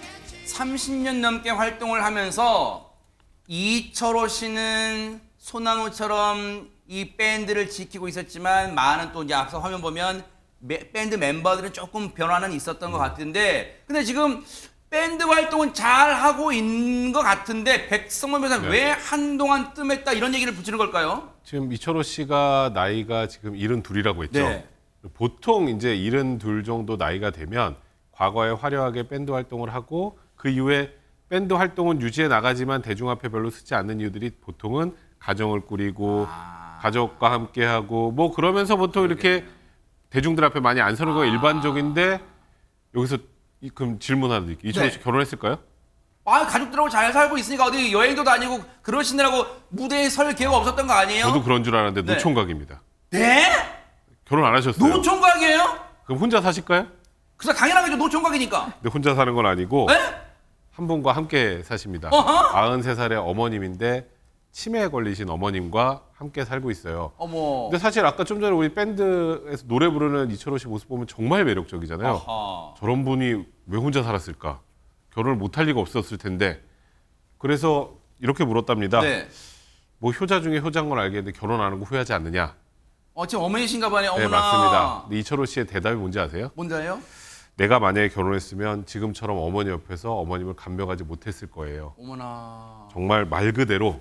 30년 넘게 활동을 하면서 이철호 씨는 소나무처럼 이 밴드를 지키고 있었지만 많은 또 이제 앞서 화면 보면 밴드 멤버들은 조금 변화는 있었던 것 같은데 근데 지금 밴드 활동은 잘 하고 있는 것 같은데 백성문 변호사 네. 왜 한동안 뜸했다 이런 얘기를 붙이는 걸까요? 지금 이철호 씨가 나이가 지금 72라고 했죠. 네. 보통 이제 72 정도 나이가 되면 과거에 화려하게 밴드 활동을 하고 그 이후에 밴드 활동은 유지해 나가지만 대중 앞에 별로 쓰지 않는 이유들이 보통은 가정을 꾸리고 가족과 함께 하고 뭐 그러면서 보통 이렇게 대중들 앞에 많이 안 서는 거가 일반적인데 여기서 그럼 질문 하나 드릴게요. 이철호 씨 결혼했을까요? 아, 가족들하고 잘 살고 있으니까 어디 여행도 다니고 그러시느라고 무대에 설 기회가 없었던 거 아니에요? 저도 그런 줄 알았는데 네. 노총각입니다. 네? 결혼 안 하셨어요? 노총각이에요? 그럼 혼자 사실까요? 그래서 당연하겠죠. 노총각이니까. 근데 혼자 사는 건 아니고 네? 한 분과 함께 사십니다. 어허. 93살의 어머님인데 치매에 걸리신 어머님과 함께 살고 있어요. 어머. 근데 사실 아까 좀 전에 우리 밴드에서 노래 부르는 이철호 씨 모습 보면 정말 매력적이잖아요. 아하. 저런 분이 왜 혼자 살았을까? 결혼을 못할 리가 없었을 텐데. 그래서 이렇게 물었답니다. 네. 뭐 효자 중에 효자인 건 알겠는데 결혼 안 하고 후회하지 않느냐? 지금 어머니신가 봐요. 어머나. 네, 맞습니다. 근데 이철호 씨의 대답이 뭔지 아세요? 뭔데요? 내가 만약에 결혼했으면 지금처럼 어머니 옆에서 어머님을 감명하지 못했을 거예요. 어머나. 정말 말 그대로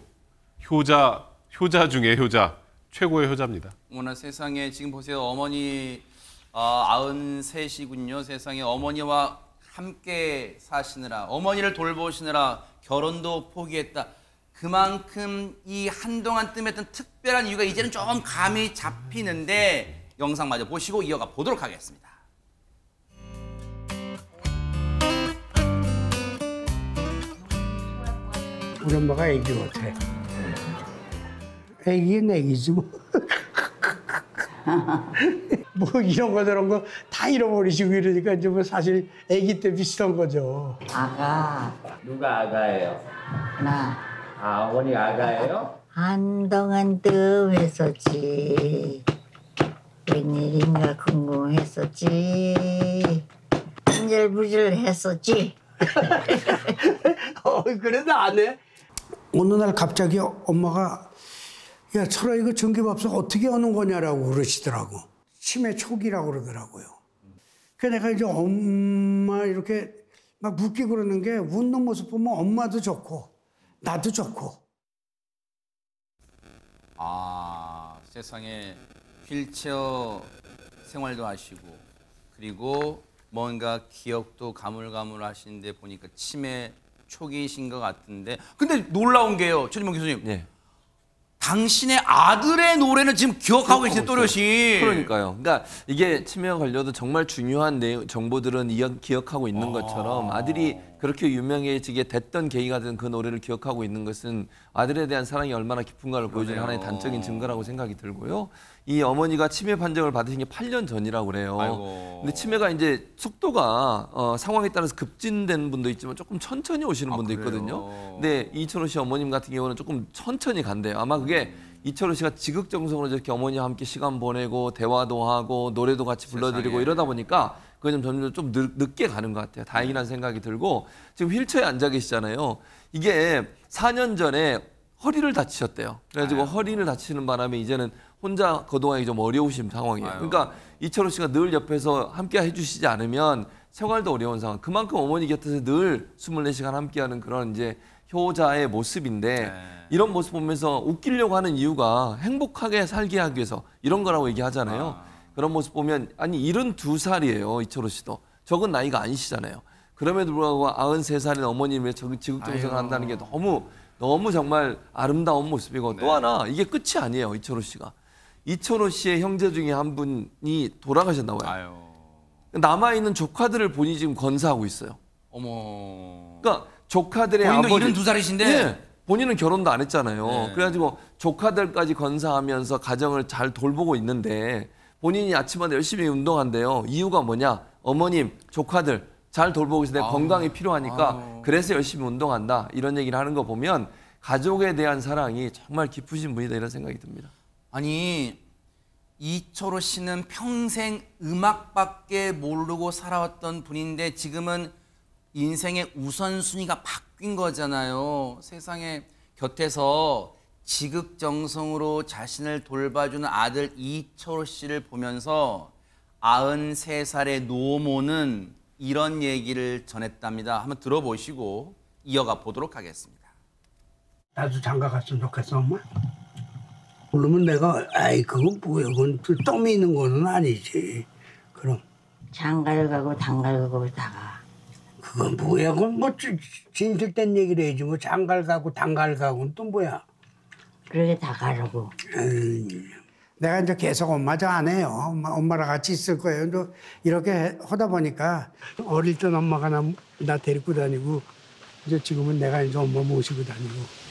효자 중에 효자, 최고의 효자입니다. 어머나 세상에 지금 보세요. 어머니 93이군요. 세상에 어머니와 함께 사시느라 어머니를 돌보시느라 결혼도 포기했다. 그만큼 이 한동안 뜸했던 특별한 이유가 이제는 좀 감이 잡히는데 영상 마저 보시고 이어가 보도록 하겠습니다. 우리 엄마가 애기 같아. 애기는 애기지 뭐. 뭐 이런 거 저런 거 다 잃어버리시고 이러니까 이제 뭐 사실 애기 때 비슷한 거죠. 아가. 누가 아가예요? 나 어머니 아가예요? 한동안 뜸했었지. 웬일인가 궁금했었지. 안절부절했었지. 그래도 안 해. 어느 날 갑자기 엄마가 야 철아 이거 전기밥솥 어떻게 하는 거냐라고 그러시더라고. 치매 초기라고 그러더라고요. 그래서 내가 이제 엄마 이렇게 막 묻기 그러는 게 웃는 모습 보면 엄마도 좋고 나도 좋고. 세상에 휠체어 생활도 하시고 그리고 뭔가 기억도 가물가물하신데 보니까 치매 초기이신 것 같은데 근데 놀라운 게요. 최진봉 교수님. 네. 당신의 아들의 노래는 지금 기억하고 계시는 또렷이. 그러니까요. 그러니까 이게 치매에 걸려도 정말 중요한 정보들은 기억하고 있는 것처럼 아들이 그렇게 유명해지게 됐던 계기가 된 그 노래를 기억하고 있는 것은 아들에 대한 사랑이 얼마나 깊은가를 보여주는 하나의 단적인 증거라고 생각이 들고요. 이 어머니가 치매 판정을 받으신 게 8년 전이라고 그래요. 아이고. 근데 치매가 이제 속도가 상황에 따라서 급진되는 분도 있지만 조금 천천히 오시는 분도 있거든요. 근데 이철호 씨 어머님 같은 경우는 조금 천천히 간대요. 아마 그게 이철호 씨가 지극정성으로 저렇게 어머니와 함께 시간 보내고 대화도 하고 노래도 같이 불러드리고 세상에. 이러다 보니까 그건 점점 좀 늦게 가는 것 같아요. 다행이라는 생각이 들고 지금 휠체어에 앉아 계시잖아요. 이게 4년 전에 허리를 다치셨대요. 그래가지고 허리를 다치는 바람에 이제는 혼자 거동하기 좀 어려우신 상황이에요. 그러니까 이철호 씨가 늘 옆에서 함께 해주시지 않으면 생활도 어려운 상황. 그만큼 어머니 곁에서 늘 24시간 함께하는 그런 이제 효자의 모습인데 이런 모습 보면서 웃기려고 하는 이유가 행복하게 살게 하기 위해서 이런 거라고 얘기하잖아요. 그런 모습 보면 아니 72살이에요. 이철호 씨도. 적은 나이가 아니시잖아요. 그럼에도 불구하고 93살인 어머님의 지극정성을 한다는 게 너무 정말 아름다운 모습이고 또 하나 이게 끝이 아니에요. 이철호 씨가. 이철호 씨의 형제 중에 한 분이 돌아가셨나 봐요. 남아있는 조카들을 본인이 지금 건사하고 있어요. 어머. 그러니까 조카들의 본인도 아버지 72살이신데? 네, 본인은 결혼도 안 했잖아요. 네. 그래가지고 조카들까지 건사하면서 가정을 잘 돌보고 있는데 본인이 아침마다 열심히 운동한대요. 이유가 뭐냐? 어머님, 조카들 잘 돌보고 있어. 내 건강이 필요하니까 그래서 열심히 운동한다. 이런 얘기를 하는 거 보면 가족에 대한 사랑이 정말 깊으신 분이다 이런 생각이 듭니다. 아니 이철호 씨는 평생 음악밖에 모르고 살아왔던 분인데 지금은 인생의 우선순위가 바뀐 거잖아요. 세상에 곁에서 지극정성으로 자신을 돌봐주는 아들 이철호 씨를 보면서 93살의 노모는 이런 얘기를 전했답니다. 한번 들어보시고 이어가 보도록 하겠습니다. 나도 장가 갔으면 좋겠어, 엄마. 그러면 내가 그건 뭐야, 그건 똥이 있는 거는 아니지. 그럼 장가를 가고 단가를 가고 다가. 그건 뭐야, 그건 뭐 진실된 얘기를 해야지. 뭐 장가를 가고 단가를 가고는 또 뭐야. 그러게 다 가라고. 내가 이제 계속 엄마 저 안 해요. 엄마랑 같이 있을 거예요. 또 이렇게 하다 보니까 어릴 땐 엄마가 나 데리고 다니고 이제 지금은 내가 이제 엄마 모시고 다니고.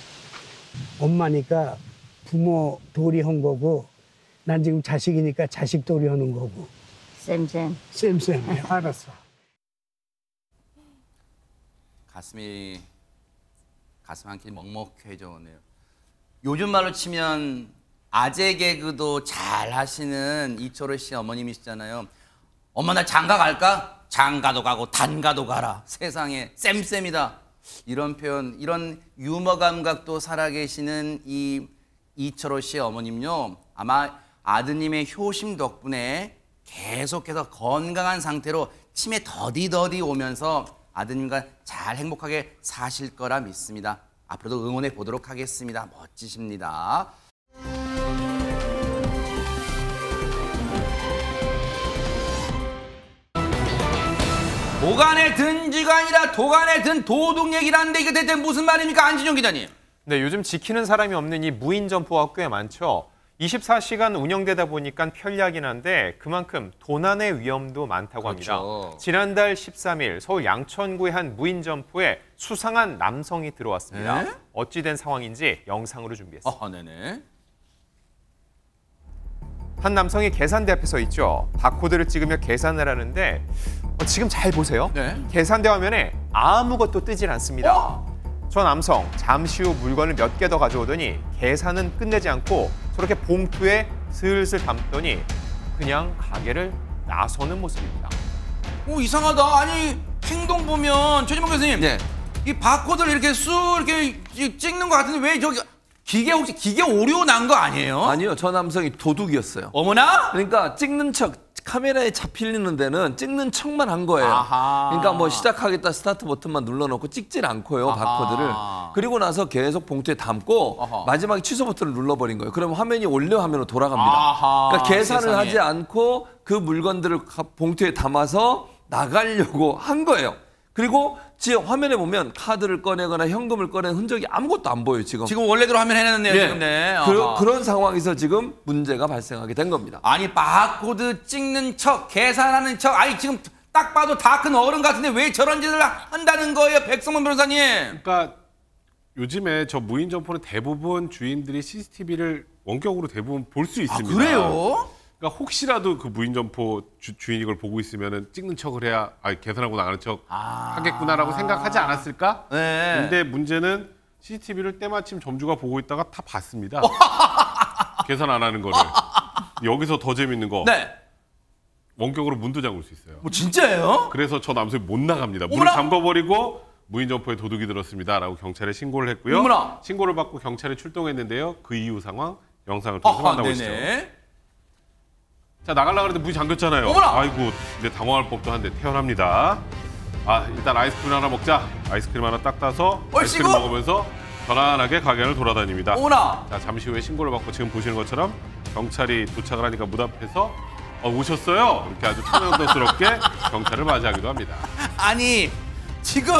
엄마니까 부모 도리 한 거고 난 지금 자식이니까 자식 도리 하는 거고. 쌤. 알았어. 가슴 한 켠이 먹먹해져 오네요. 요즘 말로 치면 아재 개그도 잘 하시는 이철호 씨 어머님이시잖아요. 엄마 나 장가 갈까? 장가도 가고 단가도 가라. 세상에 쌤쌤이다. 이런 표현, 이런 유머 감각도 살아계시는 이 이철호 씨의 어머님요. 아마 아드님의 효심 덕분에 계속해서 건강한 상태로 치매 더디더디 오면서 아드님과 잘 행복하게 사실 거라 믿습니다. 앞으로도 응원해 보도록 하겠습니다. 멋지십니다. 도간에 든 쥐가 아니라 도간에 든 도둑 얘기라는데 이게 대체 무슨 말입니까? 안진용 기자님. 네, 요즘 지키는 사람이 없는 이 무인 점포가 꽤 많죠. 24시간 운영되다 보니까 편리하긴 한데 그만큼 도난의 위험도 많다고 합니다. 지난달 13일 서울 양천구의 한 무인 점포에 수상한 남성이 들어왔습니다. 에? 어찌 된 상황인지 영상으로 준비했습니다. 네네. 한 남성이 계산대 앞에 서 있죠. 바코드를 찍으며 계산을 하는데 지금 잘 보세요. 계산대 화면에 아무것도 뜨질 않습니다. 저 남성 잠시 후 물건을 몇 개 더 가져오더니 계산은 끝내지 않고 저렇게 봉투에 슬슬 담더니 그냥 가게를 나서는 모습입니다. 이상하다. 아니 행동 보면 최진봉 교수님, 이 바코드를 이렇게 쑥 이렇게 찍는 것 같은데 왜 저기 혹시 기계 오류 난 거 아니에요? 아니요, 저 남성이 도둑이었어요. 어머나? 그러니까 찍는 척. 카메라에 잡히는 데는 찍는 척만 한 거예요. 그러니까 뭐 시작하겠다 스타트 버튼만 눌러놓고 찍질 않고요. 바코드를. 그리고 나서 계속 봉투에 담고 마지막에 취소 버튼을 눌러버린 거예요. 그러면 화면이 원래 화면으로 돌아갑니다. 그러니까 계산을 세상에. 하지 않고 그 물건들을 봉투에 담아서 나가려고 한 거예요. 그리고 지금 화면에 보면 카드를 꺼내거나 현금을 꺼낸 흔적이 아무것도 안 보여요. 지금 원래대로 화면 해놨네요. 지금 그런 상황에서 지금 문제가 발생하게 된 겁니다. 아니 바코드 찍는 척, 계산하는 척, 아니 지금 딱 봐도 다 큰 어른 같은데 왜 저런 짓을 한다는 거예요, 백성문 변호사님? 그러니까 요즘에 저 무인 점포는 대부분 주인들이 CCTV를 원격으로 대부분 볼 수 있습니다. 그래요? 그러니까 혹시라도 그 무인 점포 주인이 이걸 보고 있으면은 찍는 척을 해야 계산하고 나가는 척 하겠구나라고 생각하지 않았을까? 근데 문제는 CCTV를 때마침 점주가 보고 있다가 다 봤습니다. 계산 안 하는 거를. 여기서 더 재밌는 거. 네. 원격으로 문도 잠글 수 있어요. 뭐 진짜예요? 그래서 저 남성이 못 나갑니다. 문을 어머나! 잠궈버리고 무인 점포에 도둑이 들었습니다라고 경찰에 신고를 했고요. 어머나! 신고를 받고 경찰에 출동했는데요. 그 이후 상황 영상을 통해서 만나보시죠. 네네. 자, 나가려고 하는데 문이 잠겼잖아요. 어머나! 아이고, 근데 당황할 법도 한데 태어납니다. 아, 일단 아이스크림 하나 먹자. 아이스크림 하나 딱 따서 아이스크림 먹으면서 편안하게 가게 안을 돌아다닙니다. 어머나! 자, 잠시 후에 신고를 받고 지금 보시는 것처럼 경찰이 도착을 하니까 문 앞에서 오셨어요? 이렇게 아주 천연덕스럽게 경찰을 맞이하기도 합니다. 아니 지금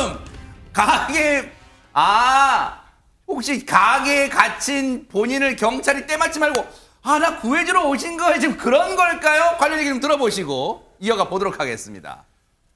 혹시 가게에 갇힌 본인을 경찰이 떼맞지 말고 나 구해주러 오신 거예요? 지금 그런 걸까요? 관련 얘기 좀 들어보시고 이어가 보도록 하겠습니다.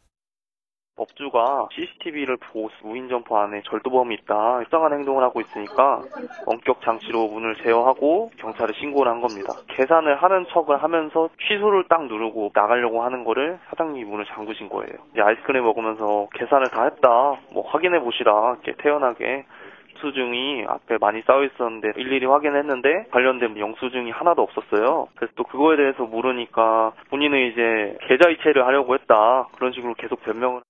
업주가 CCTV를 보고 무인 점포 안에 절도범이 있다, 이상한 행동을 하고 있으니까 원격 장치로 문을 제어하고 경찰에 신고를 한 겁니다. 계산을 하는 척을 하면서 취소를 딱 누르고 나가려고 하는 거를 사장님이 문을 잠그신 거예요. 이제 아이스크림 먹으면서 계산을 다 했다, 뭐 확인해 보시라, 이렇게 태연하게. 영수증이 앞에 많이 쌓여 있었는데 일일이 확인했는데 관련된 영수증이 하나도 없었어요. 그래서 또 그거에 대해서 물으니까 본인은 이제 계좌 이체를 하려고 했다, 그런 식으로 계속 변명을.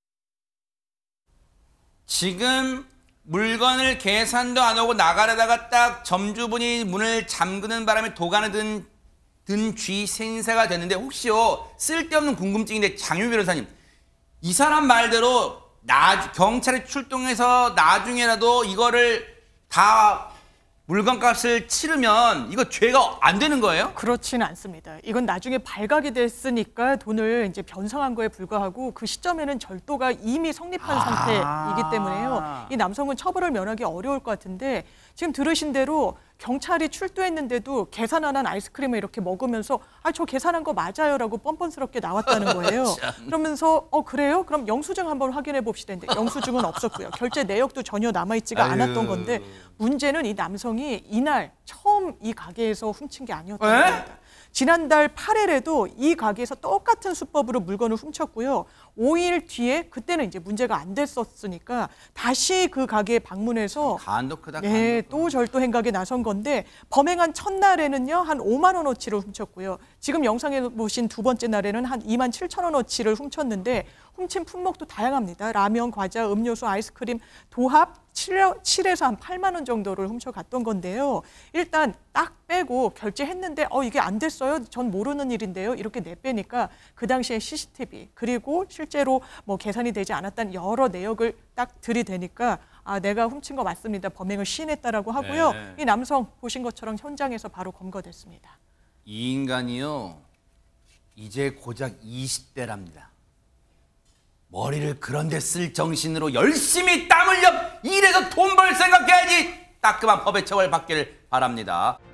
지금 물건을 계산도 안 하고 나가려다가 딱 점주분이 문을 잠그는 바람에 도관에 든 쥐 생사가 됐는데, 혹시요 쓸데없는 궁금증인데 장유 변호사님, 이 사람 말대로 경찰이 출동해서 나중에라도 이거를 다 물건값을 치르면 이거 죄가 안 되는 거예요? 그렇지는 않습니다. 이건 나중에 발각이 됐으니까 돈을 이제 변상한 거에 불과하고 그 시점에는 절도가 이미 성립한 상태이기 때문에요. 이 남성은 처벌을 면하기 어려울 것 같은데, 지금 들으신 대로 경찰이 출두했는데도 계산 안 한 아이스크림을 이렇게 먹으면서 저 계산한 거 맞아요라고 뻔뻔스럽게 나왔다는 거예요. 그러면서 그래요? 그럼 영수증 한번 확인해 봅시다 했는데 영수증은 없었고요. 결제 내역도 전혀 남아있지가 않았던 건데, 문제는 이 남성이 이날 처음 이 가게에서 훔친 게 아니었다는 겁니다. 지난달 8일에도 이 가게에서 똑같은 수법으로 물건을 훔쳤고요. 5일 뒤에 그때는 이제 문제가 안 됐었으니까 다시 그 가게에 방문해서 또 절도 행각에 나선 건데, 범행한 첫날에는요 한 5만 원어치를 훔쳤고요. 지금 영상에 보신 두 번째 날에는 한 2만 7천 원어치를 훔쳤는데, 훔친 품목도 다양합니다. 라면, 과자, 음료수, 아이스크림 도합 7에서 한 8만 원 정도를 훔쳐갔던 건데요. 일단 딱 빼고 결제했는데 이게 안 됐어요? 전 모르는 일인데요. 이렇게 내빼니까 그 당시에 CCTV 그리고 실제로 뭐 계산이 되지 않았다는 여러 내역을 딱 들이대니까 내가 훔친 거 맞습니다. 범행을 시인했다라고 하고요. 네. 이 남성 보신 것처럼 현장에서 바로 검거됐습니다. 이 인간이요 이제 고작 20대랍니다. 머리를 그런 데 쓸 정신으로 열심히 땀 흘려 일해서 돈 벌 생각해야지. 따끔한 법의 처벌 받기를 바랍니다.